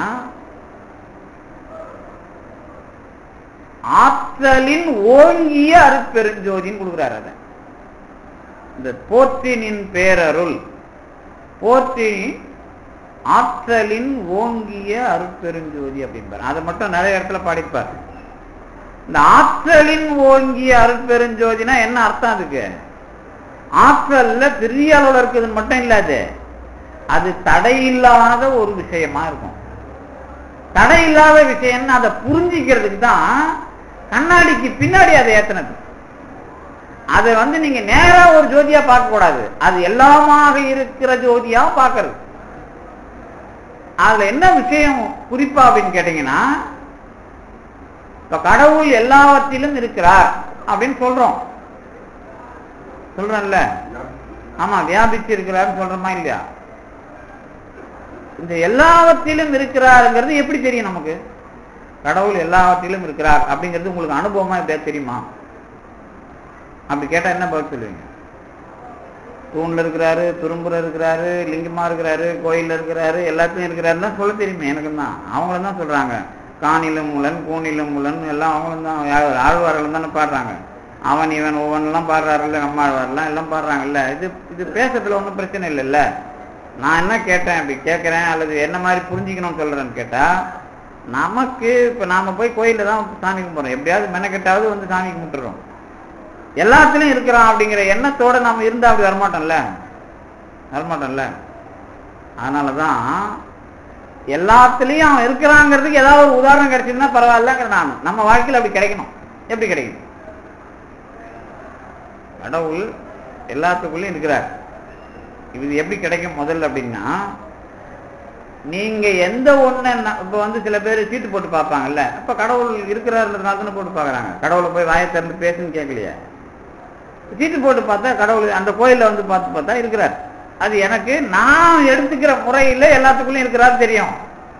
ஆற்றலின் ஓங்கிய அருட்பெருஞ்சோதின்னு கொடுக்குறாரு. அதை இந்த போற்றினின் பேரருள், போற்றி ஆற்றலின் ஓங்கிய அருட்பெருஞ்சோதி அப்படின்பார். அதை மட்டும் நிறைய இடத்துல பாடிப்பார். இந்த ஆற்றலின் ஓங்கிய அருட்பெருஞ்சோதினா என்ன அர்த்தம்? அதுக்கு ஆற்றல்ல பெரிய அளவுல இருக்குதுன்னு மட்டும் இல்லாது, அது தடையில்லாத ஒரு விஷயமா இருக்கும். தடையில்லாத விஷயம்னு அதை புரிஞ்சிக்கிறதுக்கு தான் கண்ணாடிக்கு பின்னாடி அதை ஏத்தினது. அதை நீங்க நேரா ஒரு ஜோதியா பார்க்க கூடாது. அது எல்லாமாக இருக்கிற ஜோதியா பார்க்கறது. அதுல என்ன விஷயம் குறிப்பா அப்படின்னு கேட்டீங்கன்னா, இப்ப கடவுள் எல்லாவற்றிலும் இருக்கிறார் அப்படின்னு சொல்றோம்ல. ஆமா, வியாபிச்சு இருக்கிறார் சொல்றோமா இல்லையா? இந்த எல்லாவற்றிலும் இருக்கிறாருங்கிறது எப்படி தெரியும் நமக்கு? கடவுள் எல்லாவற்றிலும் இருக்கிறார் அப்படிங்கிறது உங்களுக்கு அனுபவமா எப்படியா தெரியுமா? அப்படி கேட்டா என்ன பதில் சொல்லுவீங்க? தூண்ல இருக்கிறாரு, துரும்புல இருக்கிறாரு, லிங்கமா இருக்கிறாரு, கோயில்ல இருக்கிறாரு, எல்லாத்தையும் இருக்கிறாருன்னு தான் சொல்ல தெரியுமே. எனக்கு தான் அவங்களும் தான் சொல்றாங்க. காணிலும் மூலன் கூணிலும் மூலன் எல்லாம் அவங்களும் தான், ஆழ்வார்கள் தானே பாடுறாங்க. அவன் இவன் ஒவ்வொன்றுலாம் பாடுறாருல்ல, நம்மாழ்வாரெல்லாம் எல்லாம் பாடுறாங்கல்ல. இது பேசுறதுல ஒன்றும் பிரச்சனை இல்லைல்ல. நான் என்ன கேட்டேன், அப்படி கேட்குறேன் அல்லது என்ன மாதிரி புரிஞ்சுக்கணும்னு சொல்கிறேன்னு கேட்டால், நமக்கு இப்போ நாம் போய் கோயிலில் தான் சாமி கும்பிட்றோம், எப்படியாவது மெனக்கெட்டாவது வந்து சாமி கும்பிட்டுறோம், எல்லாத்துலேயும் இருக்கிறோம் அப்படிங்கிற எண்ணத்தோடு நாம் இருந்தால் அப்படி வரமாட்டோம்ல. அதனால தான் எல்லாத்துலேயும் அவன் இருக்கிறாங்கிறதுக்கு ஏதாவது ஒரு உதாரணம் கிடைச்சிருந்தா பரவாயில்லங்கிற நான். நம்ம வாழ்க்கையில் அப்படி கிடைக்கணும். எப்படி கிடைக்கும்? கடவுள் எல்லாத்துக்குள்ளேயும் இருக்கிறார். இது எப்படி கிடைக்கும் முதல்ல அப்படின்னா, நீங்க எந்த ஒண்ணு இப்ப வந்து சில பேர் சீட்டு போட்டு பார்ப்பாங்கல்ல, அப்ப கடவுள் இருக்கிறாருன்றதுனால தானே போட்டு பார்க்கறாங்க. கடவுளை போய் வாயை திறந்து பேசுன்னு கேட்கலையா? சீட்டு போட்டு பார்த்தா கடவுள் அந்த கோயில்ல வந்து பார்த்து பார்த்தா இருக்கிறார். அது எனக்கு நான் எடுத்துக்கிற முறையில எல்லாத்துக்குள்ளயும் இருக்கிறாரு தெரியும்.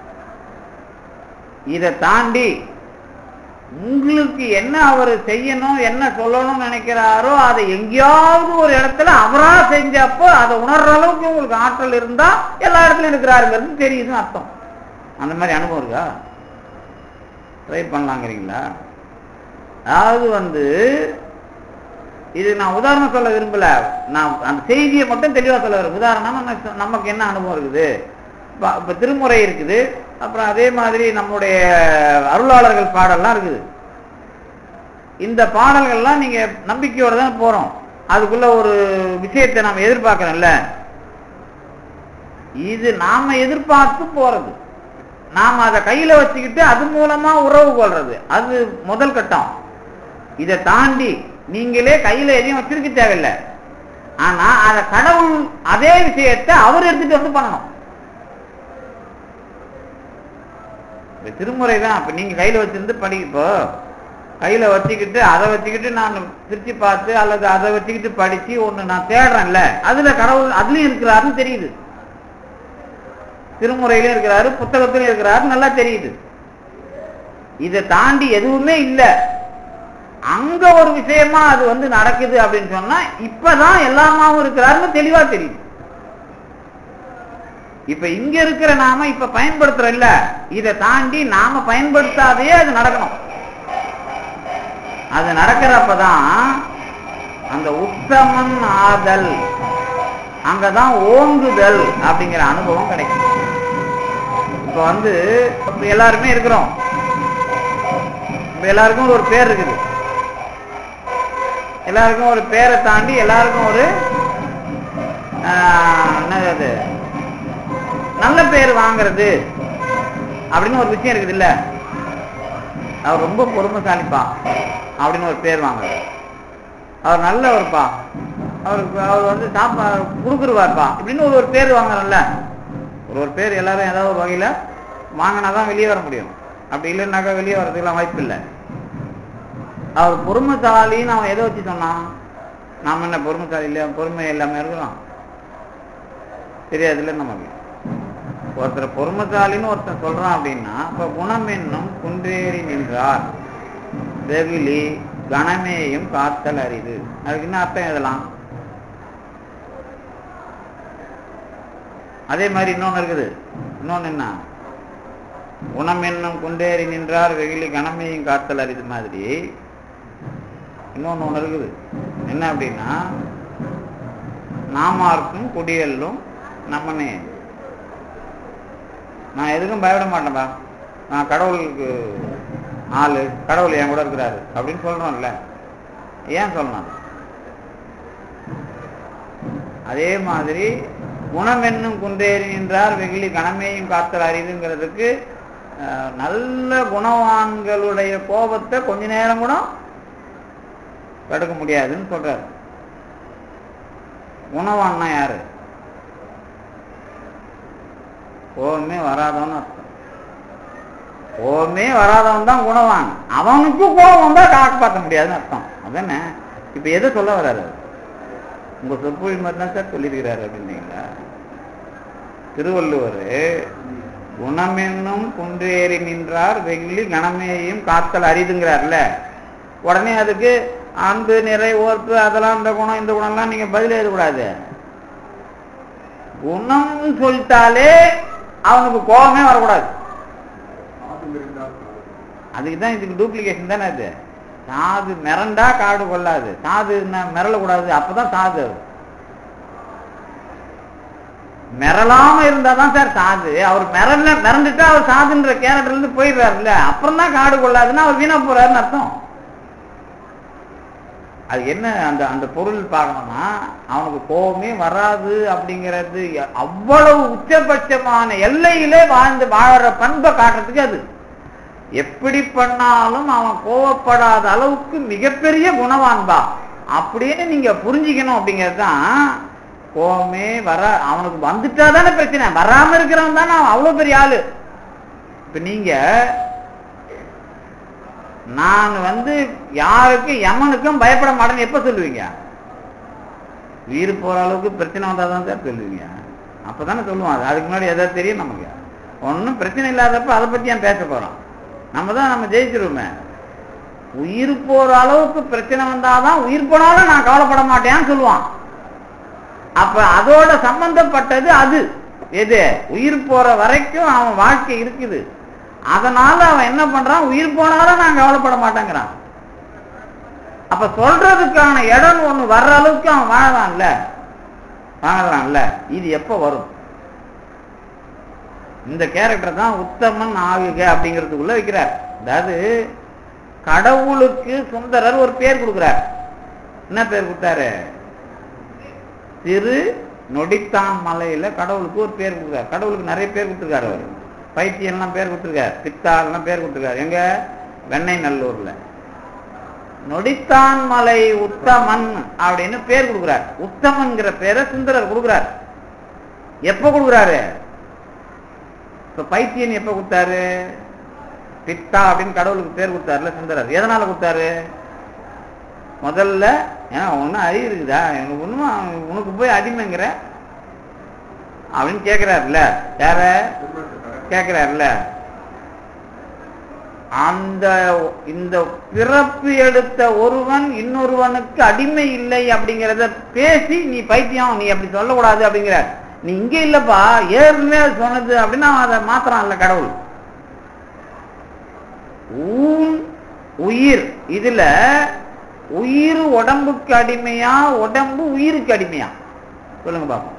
இதை தாண்டி உங்களுக்கு என்ன அவர் செய்யணும், என்ன சொல்லணும்னு நினைக்கிறாரோ அதை எங்கேயாவது ஒரு இடத்துல அவரா செஞ்சப்போ அதை உணர்ற அளவுக்கு உங்களுக்கு ஆற்றல் இருந்தா எல்லா இடத்துலயும் இருக்கிறாருங்கிறது தெரியுதுன்னு அர்த்தம். அந்த மாதிரி அனுபவம் இருக்கா? ட்ரை பண்ணலாங்கிறீங்களா? அதாவது வந்து இது நான் உதாரணம் சொல்ல விரும்பல, நான் அந்த செய்தியை மட்டும் தெளிவா சொல்ல விரும்புகிறேன். உதாரணம் நமக்கு என்ன அனுபவம் இருக்குது, இப்ப திருமுறை இருக்குது, அப்புறம் அதே மாதிரி நம்முடைய அருளாளர்கள் பாடல்லாம் இருக்குது. இந்த பாடல்கள்லாம் நீங்க நம்பிக்கையோட தான் போறோம். அதுக்குள்ள ஒரு விஷயத்தை நாம எதிர்பார்க்கிறோம்ல, இது நாம எதிர்பார்த்து போறது, நாம அதை கையில வச்சுக்கிட்டு அது மூலமா உறவு கொள்றது, அது முதல் கட்டம். இதை தாண்டி நீங்களே கையில எதையும் வச்சிருக்க தேவையில்லை. ஆனா அத கடவுள் அதே விஷயத்தை அவர் எடுத்துட்டு வந்து பண்ணணும். திருமுறை தான். அப்ப நீங்க கையில வச்சிருந்து இப்போ கையில வச்சுக்கிட்டு அதை வச்சுக்கிட்டு நான் பிரிச்சு பார்த்து அல்லது அதை வச்சுக்கிட்டு படிச்சு ஒண்ணு நான் தேடுறேன்ல, அதுல கடவுள் அதுலயும் இருக்கிறாருன்னு தெரியுது. திருமுறையிலும் இருக்கிறாரு, புத்தகத்திலும் இருக்கிறாரு, நல்லா தெரியுது. இதை தாண்டி எதுவுமே இல்லை. அங்க ஒரு விஷயமா அது வந்து நடக்குது அப்படின்னு சொன்னா இப்பதான் எல்லாமாவும் இருக்கிறாருன்னு தெளிவா தெரியுது. இப்ப இங்க இருக்கிற நாம இப்ப பயன்படுத்துறோம் இல்ல, இதை தாண்டி நாம பயன்படுத்தாதே அது நடக்கணும். அது நடக்கிறப்பதான் அந்த உத்தமன் ஆதல், அங்கதான் ஓங்குதல் அப்படிங்கிற அனுபவம் கிடைக்கும். இப்ப வந்து எல்லாருமே இருக்கிறோம், எல்லாருக்கும் ஒரு பேர் இருக்குது, எல்லாருக்கும் ஒரு பேரை தாண்டி எல்லாருக்கும் ஒரு என்னது நல்ல பேர் வாங்கிறது அப்படின்னு ஒரு விஷயம் இருக்குது இல்ல. அவர் ரொம்ப பொறுமைசாலிப்பா அப்படின்னு ஒரு பேர் வாங்குறது, அவர் நல்லவர்ப்பா, அவர் வந்து சாப்பாடு கொடுக்குருவார்ப்பா இப்படின்னு ஒரு பேர் வாங்குறோம்ல. ஒரு பேர் எல்லாரும் ஏதாவது ஒரு வகையில வாங்கினாதான் வெளியே வர முடியும். அப்படி இல்லைன்னாக்கா வெளியே வர்றதுக்கெல்லாம் வாய்ப்பு இல்லை. அவர் பொறுமைசாலின்னு அவன் எதை வச்சு சொன்னான்? நாம என்ன பொறுமைசாலி இல்லையா? பொறுமை எல்லாமே இருக்கிறோம், தெரியாதுல்ல நமக்கு. ஒருத்தர் பொறுமைசாலின்னு ஒருத்தர் சொல்றான் அப்படின்னா, இப்ப குணம் என்னும் குன்றேறி நின்றார் வெகுளி கணமேயும் காத்தல் அரிது, அதுக்கு என்ன அர்த்தம் எழுதலாம்? அதே மாதிரி இன்னொன்னு இருக்குது. இன்னொன்னு என்ன? குணம் என்னும் குன்றேறி நின்றார் வெகுளி கணமேயும் காத்தல் அரிது மாதிரி இன்னொன்னு ஒண்ணு இருக்குது. என்ன அப்படின்னா, நாமார்க்கும் குடியல்லும் நம்மனே, நான் எதுக்கும் பயப்பட மாட்டேன்பா, நான் கடவுளுக்கு ஆளு, கடவுள் என் கூட இருக்கிறாரு அப்படின்னு சொல்றோம்ல. ஏன் சொல்லணும்? அதே மாதிரி குணம் என்னும் குன்றேறி நின்றார் வெகுளி கணமேயும் காத்தல் அரிதுங்கிறதுக்கு நல்ல குணவான்களுடைய கோபத்தை கொஞ்ச நேரம் கூட தடுக்க முடியாதுன்னு சொல்றாரு. குணவான்னா யாரு? கோபமே வராதவன் அர்த்தம். கோபமே வராதவன் தான் குணவான். அவனுக்கு கோபம் வந்தா காப்பாற்ற முடியாதுன்னு அர்த்தம். அதானே? இப்ப எதை சொல்ல வர்றாரு? உங்க சொற்பொழி மாதிரி தான் சார் சொல்லியிருக்கிறாரு அப்படின்னீங்களா? திருவள்ளுவர் குணம் என்னும் குன்றேறி நின்றார் வெகுளி கணமேயும் காத்தல் அரிதுங்கிறார்ல. உடனே அதுக்கு அன்பு நிறை ஓர்ப்பு அதெல்லாம் இந்த குணம் இந்த குணம்லாம் நீங்க பதில் எழுதக்கூடாது. குணம் சொல்லிட்டாலே அவனுக்கு கோபமே வரக்கூடாது. அதுக்குதான் இதுக்கு டூப்ளிகேஷன் தானே. அது சாது மிரண்டா காடு கொள்ளாது, சாது மிரளக்கூடாது, அப்பதான் சாது. மிரளாம இருந்தாதான் சார் சாது. அவர் மிரண்டுட்டா அவர் சாதுன்ற கேரக்டர்ல இருந்து போயிடுறாருல்ல, அப்புறம் தான் காடு கொள்ளாதுன்னா அவர் வீணா போறாருன்னு அர்த்தம். அது என்ன அந்த அந்த பொருள் பார்க்கணும்னா அவனுக்கு கோபமே வராது அப்படிங்கிறது அவ்வளவு உச்சபட்சமான எல்லையிலே வாழற பண்பை காட்டுறதுக்கு அது. எப்படி பண்ணாலும் அவன் கோவப்படாத அளவுக்கு மிகப்பெரிய குணவான்பா அப்படின்னு நீங்க புரிஞ்சுக்கணும். அப்படிங்கிறதுதான் கோபமே அவனுக்கு வந்துட்டா தானே பிரச்சனை, வராம இருக்கிறவன் தானே அவன் அவ்வளவு பெரிய ஆளு. இப்ப நீங்க நான் யாருக்கு யமனுக்கும் பயப்பட மாட்டேன்னு எப்ப சொல்லுவீங்க? உயிர் போற அளவுக்கு பிரச்சனை வந்தாதான் சார் சொல்லுவீங்க. அப்பதானே சொல்லுவான். அதுக்கு முன்னாடி எதாவது தெரியும் நமக்கு? ஒன்னும் பிரச்சனை இல்லாதப்ப அதை பத்தி ஏன் பேச போறோம்? நம்ம ஜெயிச்சிருவோமே. உயிர் போற அளவுக்கு பிரச்சனை வந்தாதான் உயிர் போனாலும் நான் கவலைப்பட மாட்டேன்னு சொல்லுவான். அப்ப அதோட சம்பந்தப்பட்டது அது எது? உயிர் போற வரைக்கும் அவன் வாழ்க்கை இருக்குது. அதனால அவன் என்ன பண்றான்? உயிர் போனாலும் நான் கவலைப்பட மாட்டேங்கிறான். அப்ப சொல்றதுக்கான இடம் ஒண்ணு வர்ற அளவுக்கு அவன் வாழறான்ல. இது எப்ப வரும்? இந்த கேரக்டர் தான் உத்தமன் ஆகுக அப்படிங்கிறதுக்குள்ள வைக்கிறார். அதாவது கடவுளுக்கு சுந்தரர் ஒரு பேர் கொடுக்கிறார். என்ன பேர் கொடுத்தாரு? திரு நொடித்தான் மலையில கடவுளுக்கு ஒரு பேர் கொடுக்கிறார். கடவுளுக்கு நிறைய பேர் கொடுத்துருக்காரு. அவர் பைத்தியெல்லாம் பேர் கொடுத்துருக்காரு, பித்தாலாம் பேர் கொடுத்துருக்காரு. எங்க? வெண்ணெய் நல்லூர்ல நொடித்தான் மலை உத்தமன் அப்படின்னு பேர் கொடுக்கிறார். உத்தமன்கிற பேரை சுந்தரர் கொடுக்கிறார். எப்ப கொடுக்கிறாரு? இப்ப பைத்தியன் எப்ப கொடுத்தாரு? பித்தா அப்படின்னு கடவுளுக்கு பேர் கொடுத்தாருல சுந்தரர். எதனால கொடுத்தாரு? முதல்ல ஒண்ணு அறிவு இருக்குதா எனக்கு? ஒண்ணுமா உனக்கு போய் அடிமைங்கிற அப்படின்னு கேட்கிறாருல்ல. யார கேட்கிறாருல்ல? இந்த பிறப்பு எடுத்த ஒருவன் இன்னொருவனுக்கு அடிமை இல்லை அப்படிங்கிறத பேசி நீ பைத்தியம், நீ அப்படி சொல்லக்கூடாது அப்படிங்கிற. நீ இங்க இல்லப்பா, ஏற்கனவே சொன்னது அப்படின்னா அதை மாத்திரான்ல கடவுள். உயிர் இதுல உயிர் உடம்புக்கு அடிமையா, உடம்பு உயிருக்கு அடிமையா? சொல்லுங்க பாப்போம்.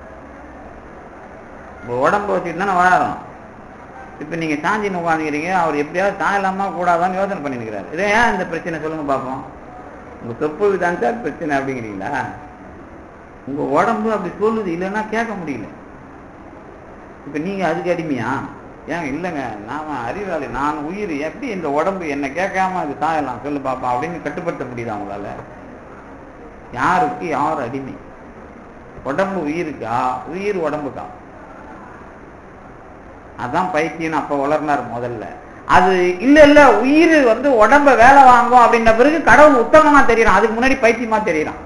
உடம்பு வச்சுட்டு தானே வாழறோம். இப்ப நீங்க சாஞ்சின்னு உட்காந்துக்கிறீங்க, அவர் எப்படியாவது சாயலாமா கூடாதான்னு யோசனை பண்ணிருக்கிறாரு. இதே ஏன் இந்த பிரச்சனை சொல்லுங்க பாப்போம். உங்க சொற்பொழிவு தான் சார் பிரச்சனை அப்படிங்கிறீங்களா? உங்க உடம்பு அப்படி சொல்லுது, இல்லைன்னா கேட்க முடியல. இப்ப நீங்க அதுக்கு அடிமையா? ஏன் இல்லைங்க, நாம அறிவாளி, நான் உயிர், எப்படி இந்த உடம்பு என்ன கேட்காம அது சாயலாம் சொல்லு பாப்பா அப்படின்னு கட்டுப்படுத்த முடியுதா உங்களால? யாருக்கு யார் அடிமை? உடம்பு உயிருக்கா, உயிர் உடம்புக்கா? அதான் பைத்தியம் அப்ப வளர்னார் முதல்ல. அது இல்ல உயிர் உடம்ப வேலை வாங்கும் அப்படின்ற பிறகு கடவுள் உத்தமமா தெரியறான். அதுக்கு முன்னாடி பைத்தியமா தெரியறான்.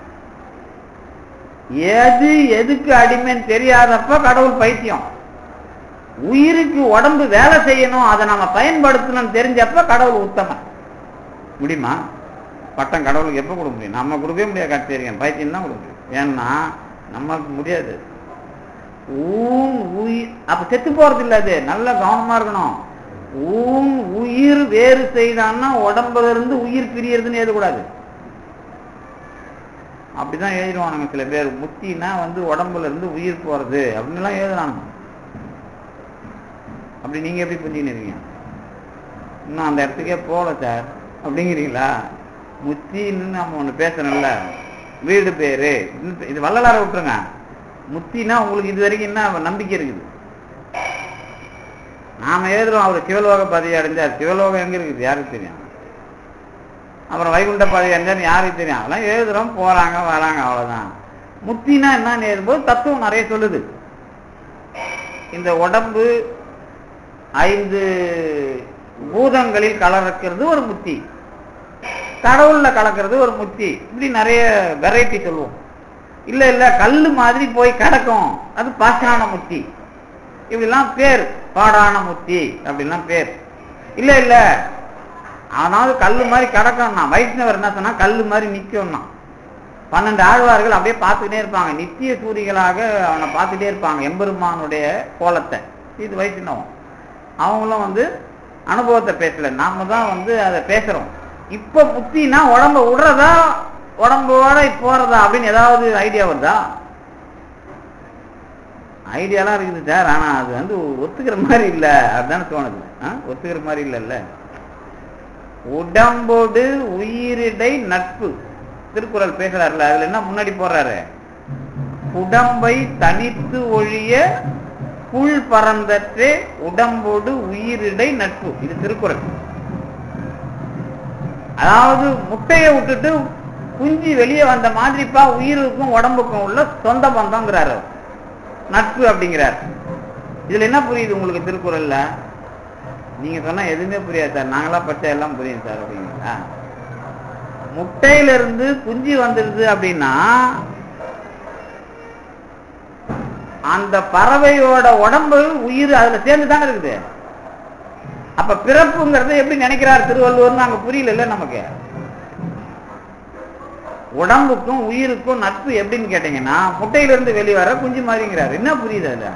எது எதுக்கு அடிமைன்னு தெரியாதப்ப கடவுள் பைத்தியம். உயிருக்கு உடம்பு வேலை செய்யணும், அதை நம்ம பயன்படுத்தணும் தெரிஞ்சப்ப கடவுள் உத்தமன். முடியுமா? பட்டம் கடவுளுக்கு எப்ப கொடுக்க முடியும்? நம்ம கொடுக்கவே முடியாது. தெரியும், பைத்தியம் தான் கொடுக்க முடியும். ஏன்னா நமக்கு முடியாது. உயிர் அப்ப செத்து போறது இல்ல. அது நல்ல கவனமா இருக்கணும். உயிர் வேறு செய்தான்னா உடம்புல இருந்து உயிர் பிரியறதுன்னு எழுதக்கூடாது. அப்படிதான் எழுதிடுவானுங்க சில பேர். முத்தினா உடம்புல இருந்து உயிர் போறது அப்படின்னு எல்லாம் எழுதுறாங்க. அப்படி நீங்க எப்படி புரிஞ்சுக்கிறீங்க? இன்னும் அந்த இடத்துக்கே போல சார் அப்படிங்கிறீங்களா? முத்தின்னு நம்ம ஒண்ணு பேசணும்ல, வீடு பேரு இது வள்ளலார விட்டுருங்க. முத்தினா உங்களுக்கு இது வரைக்கும் என்ன நம்பிக்கை இருக்குது? நாம எழுதுறோம் அவர் சிவலோக பதவி அடைஞ்சார். சிவலோகம் எங்க இருக்குது யாருக்கு தெரியும்? அப்புறம் வைகுண்ட பதவி அடைஞ்சார் யாருக்கு தெரியும்? அதெல்லாம் எழுதுறோம், போறாங்க வராங்க, அவ்வளவுதான். முத்தினா என்னன்னு எழுதும்போது தத்துவம் நிறைய சொல்லுது. இந்த உடம்பு 5 பூதங்களில் கலக்கிறது ஒரு முத்தி, கடவுள்ல கலக்கிறது ஒரு முத்தி. இப்படி நிறைய வெரைட்டி சொல்லுவோம். இல்ல கல்லு மாதிரி போய் கிடக்கும், அது பாஷான முத்தி. இப்படிலாம் பேர். பாடான முத்தி அப்படிலாம் பேர். இல்ல ஆனாவது கல்லு மாதிரி கிடக்கும்னா வைஷ்ணவர் என்ன சொன்னா கல்லு மாதிரி நிக்கும்னா 12 ஆழ்வார்கள் அப்படியே பார்த்துக்கிட்டே இருப்பாங்க. நித்திய சூரிகளாக அவனை பார்த்துட்டே இருப்பாங்க, எம்பெருமானுடைய கோலத்தை. இது வைஷ்ணவம். அவங்களும் அனுபவத்தை பேசல, நாம தான் அதை பேசுறோம். இப்ப முத்தினா உடம்ப விடுறதா உடம்போட போறதா அப்படின்னு ஏதாவது ஐடியா வருதா? ஐடியாலாம் இருக்குது சார், ஆனா அது வந்து ஒத்துக்கிற மாதிரி இல்லை அதுதானே தோணுது. ஒத்துக்கிற மாதிரி இல்லைல்ல. உடம்போடு உயிரிடை நட்பு திருக்குறள் பேசுறாருல, அதுல என்ன முன்னாடி போடுறாரு? உடம்பை தனித்து ஒழிய புல் பறந்தற்றே உடம்போடு உயிரிடை நட்பு. இது திருக்குறள். அதாவது முட்டையை விட்டுட்டு குஞ்சு வெளியே வந்த மாதிரிப்பா உயிருக்கும் உடம்புக்கும் உள்ள சொந்த பந்தம்ங்கிறாரு, நட்பு அப்படிங்கிறார். இதுல என்ன புரியுது உங்களுக்கு திருக்குறள்ல? நீங்க சொன்னா எதுவுமே புரியாது சார், நாங்களா பச்சை எல்லாம் புரியும் சார் அப்படிங்களா? முட்டையில இருந்து குஞ்சு வந்துடுது அப்படின்னா அந்த பறவையோட உடம்பு உயிர் அதுல சேர்ந்துதானே இருக்குது. அப்ப பிறப்புங்கிறத எப்படி நினைக்கிறார் திருவள்ளுவர்னு அங்க புரியல நமக்கு. உடம்புக்கும் உயிருக்கும் நட்பு எப்படின்னு கேட்டீங்கன்னா முட்டையிலிருந்து வெளிவர குஞ்சு மாதிரிங்கிறார். என்ன புரியுது அதுல?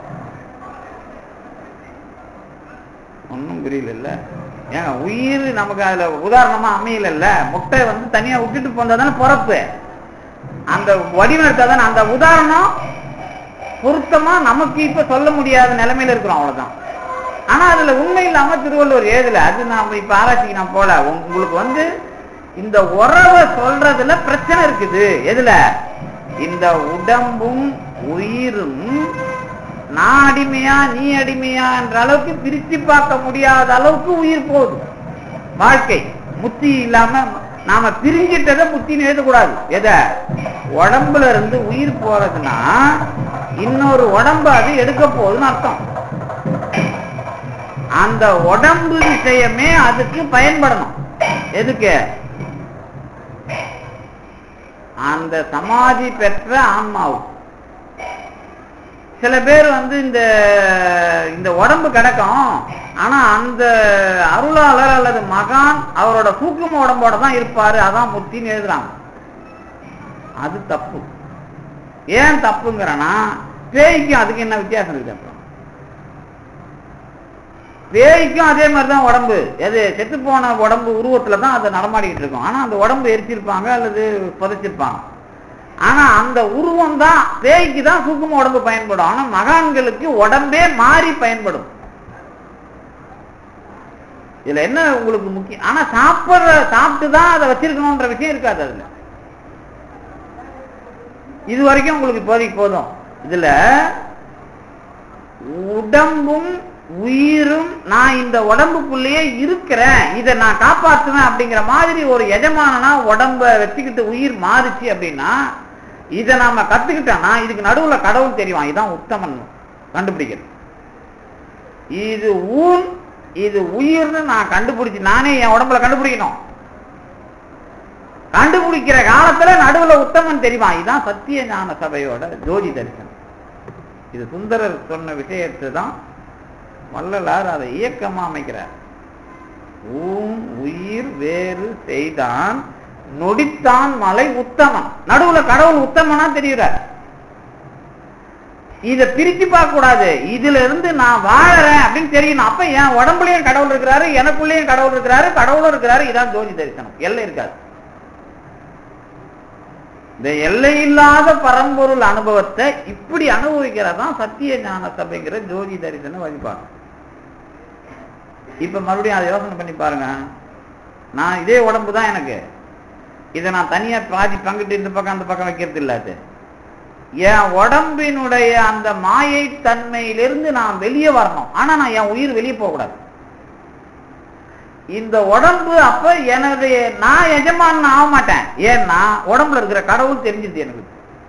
ஒன்னும் புரியல. ஏங்க உயிர் நமக்கு அதுல உதாரணமா அமையல. முட்டை வந்து தனியா விட்டுட்டு போனதானே பிறப்பு, அந்த வடிவம் எடுத்தாதானே. அந்த உதாரணம் பொருத்தமா நமக்கு இப்ப சொல்ல முடியாத நிலைமையில இருக்கிறோம், அவ்வளவுதான். ஆனா அதுல உண்மை இல்லாம திருவள்ளுவர் ஏதுல, அது நாம இப்ப ஆராய்ச்சிக்கு நான் போல. உங்களுக்கு வந்து இந்த உறவை சொல்றதுல பிரச்சனை இருக்குது. எதுல? இந்த உடம்பும் உயிரும் நான் அடிமையா நீ அடிமையா என்ற அளவுக்கு பிரிச்சு பார்க்க முடியாத அளவுக்கு உயிர் போகுது. வாழ்க்கை முத்தி இல்லாம நாம பிரிஞ்சிட்டதை முத்தின்னு எழுதக்கூடாது. எத? உடம்புல இருந்து உயிர் போறதுன்னா இன்னொரு உடம்பு அது எடுக்க போகுதுன்னு அர்த்தம். அந்த உடம்பு விஷயமே அதுக்கு பயன்படணும். எதுக்கு? அந்த சமாதி பெற்ற ஆன்மாவுக்கு. சில பேர் வந்து இந்த உடம்பு கிடக்கும், ஆனா அந்த அருளாளர் அல்லது மகான் அவரோட சூக்கும உடம்போட தான் இருப்பாரு, அதான் முத்தின்னு எழுதுறாங்க. அது தப்பு. ஏன் தப்புங்கிறனா பேய்க்கும் அதுக்கு என்ன வித்தியாசம் இருக்கு? அப்புறம் பேய்க்கும் அதே மாதிரிதான் உடம்பு. எது? செத்து போன உடம்பு உருவத்துல தான் அதை நடமாடிக்கிட்டு இருக்கும். ஆனா அந்த உடம்பு எரிச்சிருப்பாங்க அல்லது புதைச்சிருப்பாங்க. ஆனா அந்த உருவம் தான் பேய்க்கு தான் சூக்கும உடம்பு பயன்படும். ஆனா மகான்களுக்கு உடம்பே மாறி பயன்படும். இதுல என்ன உங்களுக்கு முக்கியம்? ஆனா சாப்பிட்டுதான் அதை வச்சிருக்கணும்ன்ற விஷயம் இருக்காது அதுல. இது வரைக்கும் உங்களுக்கு இப்போதைக்கு போதும். இதுல உடம்பும் உயிரும் நான் இந்த உடம்புக்குள்ளேயே இருக்கிறேன், இதை நான் காப்பாற்றுவேன் அப்படிங்கிற மாதிரி ஒரு எஜமானனா உடம்ப வச்சுக்கிட்டு உயிர் மாறுச்சு அப்படின்னா இதை நாம கத்துக்கிட்டோம்னா இதுக்கு நடுவுல கடவுள் தெரியும். இதுதான் உத்தமன் கண்டுபிடிக்கிறது. இது ஊன் இது உயிர்னு நான் கண்டுபிடிச்சு நானே என் உடம்புல கண்டுபிடிக்கணும். கண்டுபிடிக்கிற காலத்துல நடுவுல உத்தமன் தெரியுமா? இதுதான் சத்திய ஞான சபையோட ஜோதி தரிசனம். இது சுந்தரர் சொன்ன விஷயத்தை தான் வள்ளலார் அதை இயக்கமா அமைக்கிறார். ஊன் உயிர் வேறு செய்தான் நொடித்தான் மலை உத்தமன். நடுவுல கடவுள் உத்தமனா தெரிகிறார். இதை பிரிச்சு பார்க்க கூடாது. இதுல இருந்து நான் வாழறேன் அப்படின்னு தெரியணும். அப்ப என் உடம்புலயும் கடவுள் இருக்கிறாரு, எனக்குள்ளேயும் கடவுள் இருக்கிறாரு, கடவுளும் இருக்கிறாரு. இதான் ஜோதி தரிசனம். எல்லை இருக்காது. இந்த எல்லையில்லாத பரம்பொருள் அனுபவத்தை இப்படி அனுபவிக்கிறதான் சத்திய ஞான சபைங்கிற ஜோதி தரிசன வழிபாடு. இப்ப மறுபடியும் அதை யோசனை பண்ணி பாருங்க. நான் இதே உடம்பு தான் எனக்கு. இதை நான் தனியா பாதி பங்கிட்டு இந்த பக்கம் அந்த பக்கம் வைக்கிறது இல்லாது. என் உடம்பினுடைய அந்த மாயை தன்மையிலிருந்து நான் வெளியே வரணும். ஆனா நான் என் உயிர் வெளியே போக கூடாது. இந்த உடம்பு அப்ப என்னுடைய நான் எஜமான் ஆக மாட்டேன். ஏன்னா உடம்புல இருக்கிற கடவுள் தெரிஞ்சிருது எனக்கு.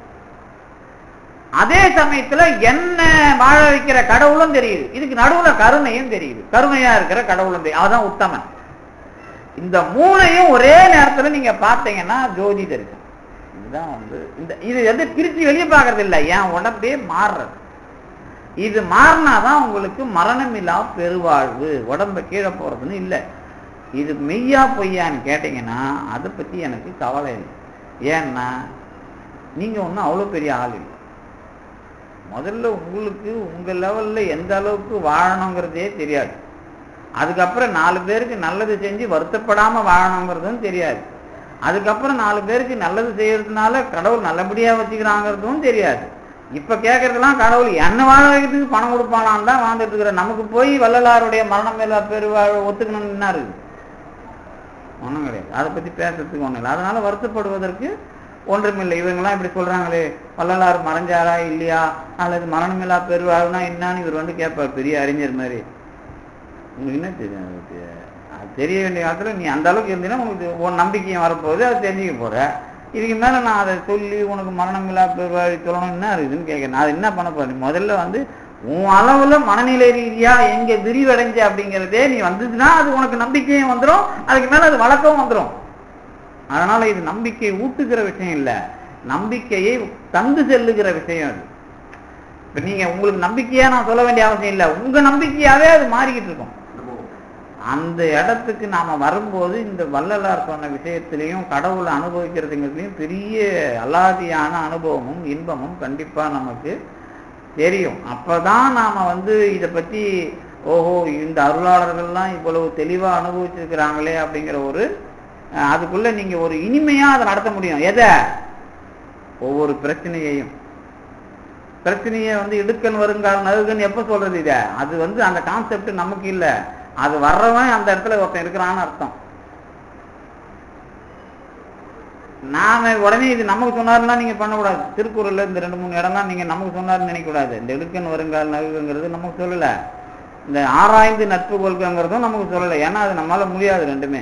அதே சமயத்துல என்ன வாழ வைக்கிற கடவுளும் தெரியுது. இதுக்கு நடுவுல கருணையும் தெரியுது. கருணையா இருக்கிற கடவுளும் தெரியும். அதான் உத்தமன். இந்த மூணையும் ஒரே நேரத்துல நீங்க பார்த்தீங்கன்னா ஜோதி தரிசனம். இதுதான் வந்து இது வந்து பிரிச்சு வெளியே பார்க்கறது இல்லை. என் உடம்பே மாறுறது. இது மாறினாதான் உங்களுக்கு மரணம் இல்லா பெருவாழ்வு. உடம்ப கீழே போறதுன்னு இல்லை. இது மெய்யா பொய்யான்னு கேட்டீங்கன்னா அதை பத்தி எனக்கு கவலை இல்லை. ஏன்னா நீங்க ஒன்றும் அவ்வளோ பெரிய ஆள் இல்லை. முதல்ல உங்களுக்கு உங்க லெவல்ல எந்த அளவுக்கு வாழணுங்கிறதே தெரியாது. அதுக்கப்புறம் 4 பேருக்கு நல்லது செஞ்சு வருத்தப்படாம வாழணுங்கிறதும் தெரியாது. அதுக்கப்புறம் 4 பேருக்கு நல்லது செய்யறதுனால கடவுள் நல்லபடியா வச்சுக்கிறாங்கிறதும் தெரியாது. இப்ப கேட்கறதுலாம் கடவுள் என்ன வாழ வைக்கிறதுக்கு பணம் கொடுப்பானான்னு தான் வாழ்ந்துட்டு இருக்கிற. நமக்கு போய் வள்ளலாருடைய மரணம் மேல பெருவாழ் ஒத்துக்கணும்னு என்ன இருக்கு? ஒன்றும் கிடையாது. அதை பத்தி பேசுறதுக்கு ஒன்றும் இல்லை. அதனால வருத்தப்படுவதற்கு ஒன்றுமில்லை. இவங்கெல்லாம் இப்படி சொல்றாங்களே, வள்ளலார் மறைஞ்சாரா இல்லையா, அல்லது மரணமில்லா பெருவாழ்னா என்னன்னு இவர் வந்து கேட்பார், பெரிய அறிஞர் மாதிரி. உங்களுக்கு என்ன தெரியும்? அது தெரிய வேண்டிய காலத்துல நீ அந்த அளவுக்கு இருந்தீங்கன்னா உங்களுக்கு உன் நம்பிக்கையும் வரப்போகுது, அதை தெரிஞ்சுக்க போற. இதுக்கு மேல நான் அதை சொல்லி உனக்கு மரணமில்லா பெருவாழ் சொல்லணும் என்ன இருக்குதுன்னு கேட்கறேன். அது என்ன பண்ண போற? முதல்ல வந்து உன் அளவுல மனநிலை ரீதியா எங்க விரிவடைஞ்ச அப்படிங்கிறதே நீ வந்ததுன்னா அது உனக்கு நம்பிக்கையும் வந்துடும், அதுக்கு மேல அது வழக்கம் வந்துடும். அதனால இது நம்பிக்கையை ஊட்டுகிற விஷயம் இல்ல, நம்பிக்கையை தந்து செல்லுகிற விஷயம் அது. இப்ப நீங்க உங்களுக்கு நம்பிக்கையா நான் சொல்ல வேண்டிய அவசியம் இல்லை, உங்க நம்பிக்கையாவே அது மாறிக்கிட்டு இருக்கும். அந்த இடத்துக்கு நாம வரும்போது இந்த வள்ளலார் சொன்ன விஷயத்திலையும் கடவுளை அனுபவிக்கிறதுங்கிறதுலையும் பெரிய அலாதியான அனுபவமும் இன்பமும் கண்டிப்பா நமக்கு தெரியும். அப்பதான் நாம வந்து இதை பத்தி ஓஹோ இந்த அருளாளர்கள்லாம் இவ்வளவு தெளிவா அனுபவிச்சிருக்கிறாங்களே அப்படிங்கிற ஒரு அதுக்குள்ள நீங்க ஒரு இனிமையா அதை நடத்த முடியும். எதை? ஒவ்வொரு பிரச்சனையையும். பிரச்சனையை வந்து இடுக்கன் வருங்கால் நகுகன் எப்ப சொல்றது? இத அது வந்து அந்த கான்செப்ட் நமக்கு இல்ல, அது வர்றவன் அந்த இடத்துல ஒருத்தன் இருக்கிறான்னு அர்த்தம். நாம உடனே இது நமக்கு சொன்னாருன்னா நீங்க பண்ணக்கூடாது. திருக்குறள்ல இந்த 2-3 இடம்லாம் நீங்க நமக்கு சொன்னாருன்னு நினைக்க கூடாது. இந்த இடுக்கன் வருங்கால் நகுங்கிறது நமக்கு சொல்லல, இந்த ஆராய்ந்து நட்பு கொள்கைங்கிறதும் நமக்கு சொல்லல. ஏன்னா அது நம்மளால முடியாது ரெண்டுமே.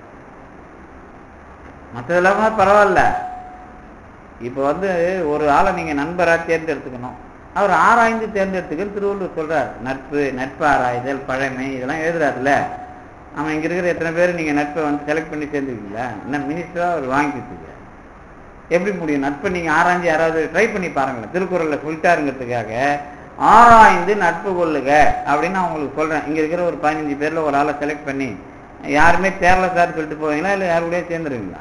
மற்றதெல்லாம் பரவாயில்ல. இப்ப வந்து ஒரு ஆளை நீங்க நண்பரா தேர்ந்தெடுத்துக்கணும், அவர் ஆராய்ந்து தேர்ந்தெடுத்துக்க திருவள்ளுவர் சொல்றார். நட்பு, நட்பு ஆராய்தல், பழமை, இதெல்லாம் எழுதுறாருல்ல. அவன் இங்க இருக்கிற எத்தனை பேர் நீங்க நட்பை வந்து செலக்ட் பண்ணி சேர்ந்துருக்கீங்களா? என்ன மினிஸ்டரா அவர் வாங்கிக்கிட்டு எப்படி முடியும்? நட்பை நீங்க ஆராய்ஞ்சு யாராவது ட்ரை பண்ணி பாருங்களேன். திருக்குறள்ல சொல்லிட்டாருங்கிறதுக்காக ஆராய்ந்து நட்பு கொள்ளுக அப்படின்னு நான் உங்களுக்கு சொல்றேன். இங்க இருக்கிற ஒரு 15 பேர்ல ஒரு ஆளை செலக்ட் பண்ணி யாருமே தேரல சார் சொல்லிட்டு போவீங்களா, இல்ல யாருடைய சேர்ந்துருவீங்களா?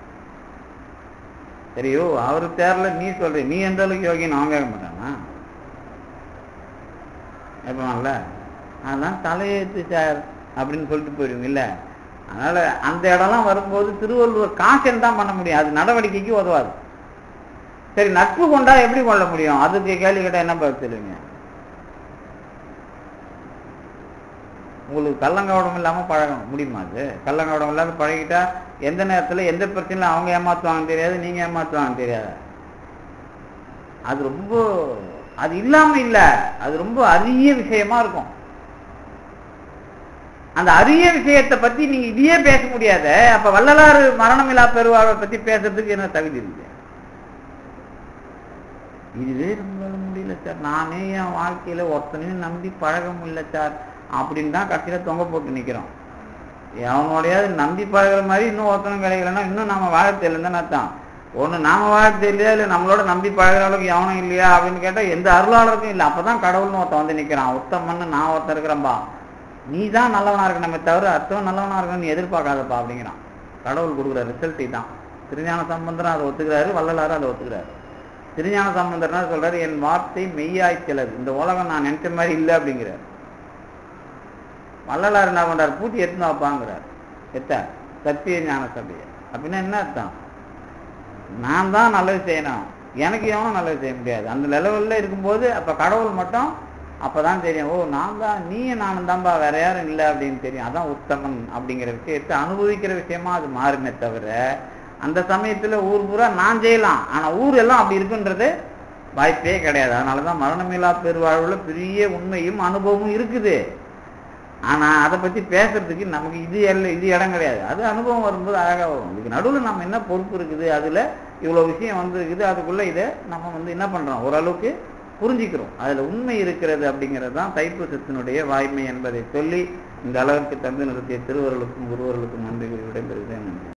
சரியோ அவரு தேரல, நீ சொல்ற, நீ எந்த அளவுக்கு யோகின்னு அவன் கேட்க மாட்டானா? எப்பல அதான் தலையெழுத்து சார் அப்படின்னு சொல்லிட்டு போயிடுவீங்க இல்ல. அதனால அந்த இடம்லாம் வரும்போது திருவள்ளுவர் காசன் தான் பண்ண முடியும், அது நடவடிக்கைக்கு உதவாது. சரி, நட்பு கொண்டா எப்படி கொள்ள முடியும்? அதுக்கு கேள்வி கேட்டா என்ன பதில் சொல்லுவீங்க? உங்களுக்கு கள்ளங்கவடம் இல்லாம பழக முடியுமா? அது கள்ளங்கவடம் இல்லாத பழகிட்டா எந்த நேரத்துல எந்த பிரச்சனையில அவங்க ஏமாத்துவாங்க தெரியாது, நீங்க ஏமாத்துவாங்க தெரியாது. அது ரொம்ப அது இல்லாம இல்ல, அது ரொம்ப அரிய விஷயமா இருக்கும். அந்த அரிய விஷயத்தை பத்தி நீங்க இதையே பேச முடியாத, அப்ப வள்ளலாறு மரணமில்லா பெருவாழ்வை பத்தி பேசுறதுக்கு என்ன தகுதி இருக்கு? இதுவே நம்மளால முடியல சார், நானே என் வாழ்க்கையில ஒருத்தனையும் நம்பி பழக முடியல சார் அப்படின்னு தான் கடைசியில தொங்க போட்டு நிக்கிறோம். அவனோடையாவது நம்பி பழகிற மாதிரி இன்னும் ஒருத்தனும் கிடைக்கலன்னா இன்னும் நாம வாழ தெரியலன்னு அர்த்தம். ஒண்ணு நாம வாழ தெரியலையா, இல்ல நம்மளோட நம்பி பழகிற அளவுக்கு எவனும் இல்லையா அப்படின்னு கேட்டா எந்த அருளாளருக்கும் இல்லை. அப்பதான் கடவுள்னு ஒருத்தன் வந்து நிக்கிறான். உத்தமன்னு நான் ஒருத்தன் இருக்கிறேன்பா, நீ தான் நல்லவனா இருக்க, நம்ம தவிர அர்த்தம் நல்லவனா இருக்கணும் நீ எதிர்பார்க்காதப்பா அப்படிங்கிறான். கடவுள் கொடுக்குற ரிசல்ட் தான். திருஞான சம்பந்தரும் அதை ஒத்துக்கிறாரு, வள்ளலாரும் அதை ஒத்துக்கிறாரு. திருஞான சம்பந்தர்னா சொல்றாரு, என் வார்த்தை மெய்யாய்ச்சலது, இந்த உலகம் நான் நினைச்ச மாதிரி இல்லை அப்படிங்கிறார். வள்ளலார் என்ன பண்றாரு? பூட்டி எடுத்துன்னு வைப்பாங்கிறார். சத்திய ஞான சபையை. அப்படின்னா என்ன அர்த்தம்? நான் தான் நல்லது செய்யணும், எனக்கு எவனும் நல்லது செய்ய முடியாது. அந்த லெவல்ல இருக்கும்போது அப்ப கடவுள் மட்டும் அப்பதான் தெரியும், ஓ நான் தான், நீ நானும் தான்பா, வேற யாரும் இல்லை அப்படின்னு தெரியும். அதான் உத்தமன் அப்படிங்கிற விஷயத்தை அனுபவிக்கிற விஷயமா அது மாறுமே தவிர அந்த சமயத்துல ஊர் பூரா நான் செய்யலாம், ஆனா ஊர் எல்லாம் அப்படி இருக்குன்றது வாய்ப்பே கிடையாது. அதனாலதான் மரணமில்லா பெருவாழ்வுல பெரிய உண்மையும் அனுபவமும் இருக்குது. ஆனா அதை பத்தி பேசுறதுக்கு நமக்கு இது இடம் கிடையாது. அது அனுபவம் வரும்போது அழகா வரும். இதுக்கு நடுவில் நம்ம என்ன பொறுப்பு இருக்குது, அதுல இவ்வளவு விஷயம் வந்து இருக்குது, அதுக்குள்ள இதை நம்ம வந்து என்ன பண்றோம், ஓரளவுக்கு புரிஞ்சுக்கிறோம். அதுல உண்மை இருக்கிறது அப்படிங்கிறது தான் தைப்பூசத்தினுடைய வாய்மை என்பதை சொல்லி இந்த அளவுக்கு தந்து நிறுத்திய திருவருளுக்கும் குருவர்களுக்கும் நன்றி விடைபெறுகிறேன்.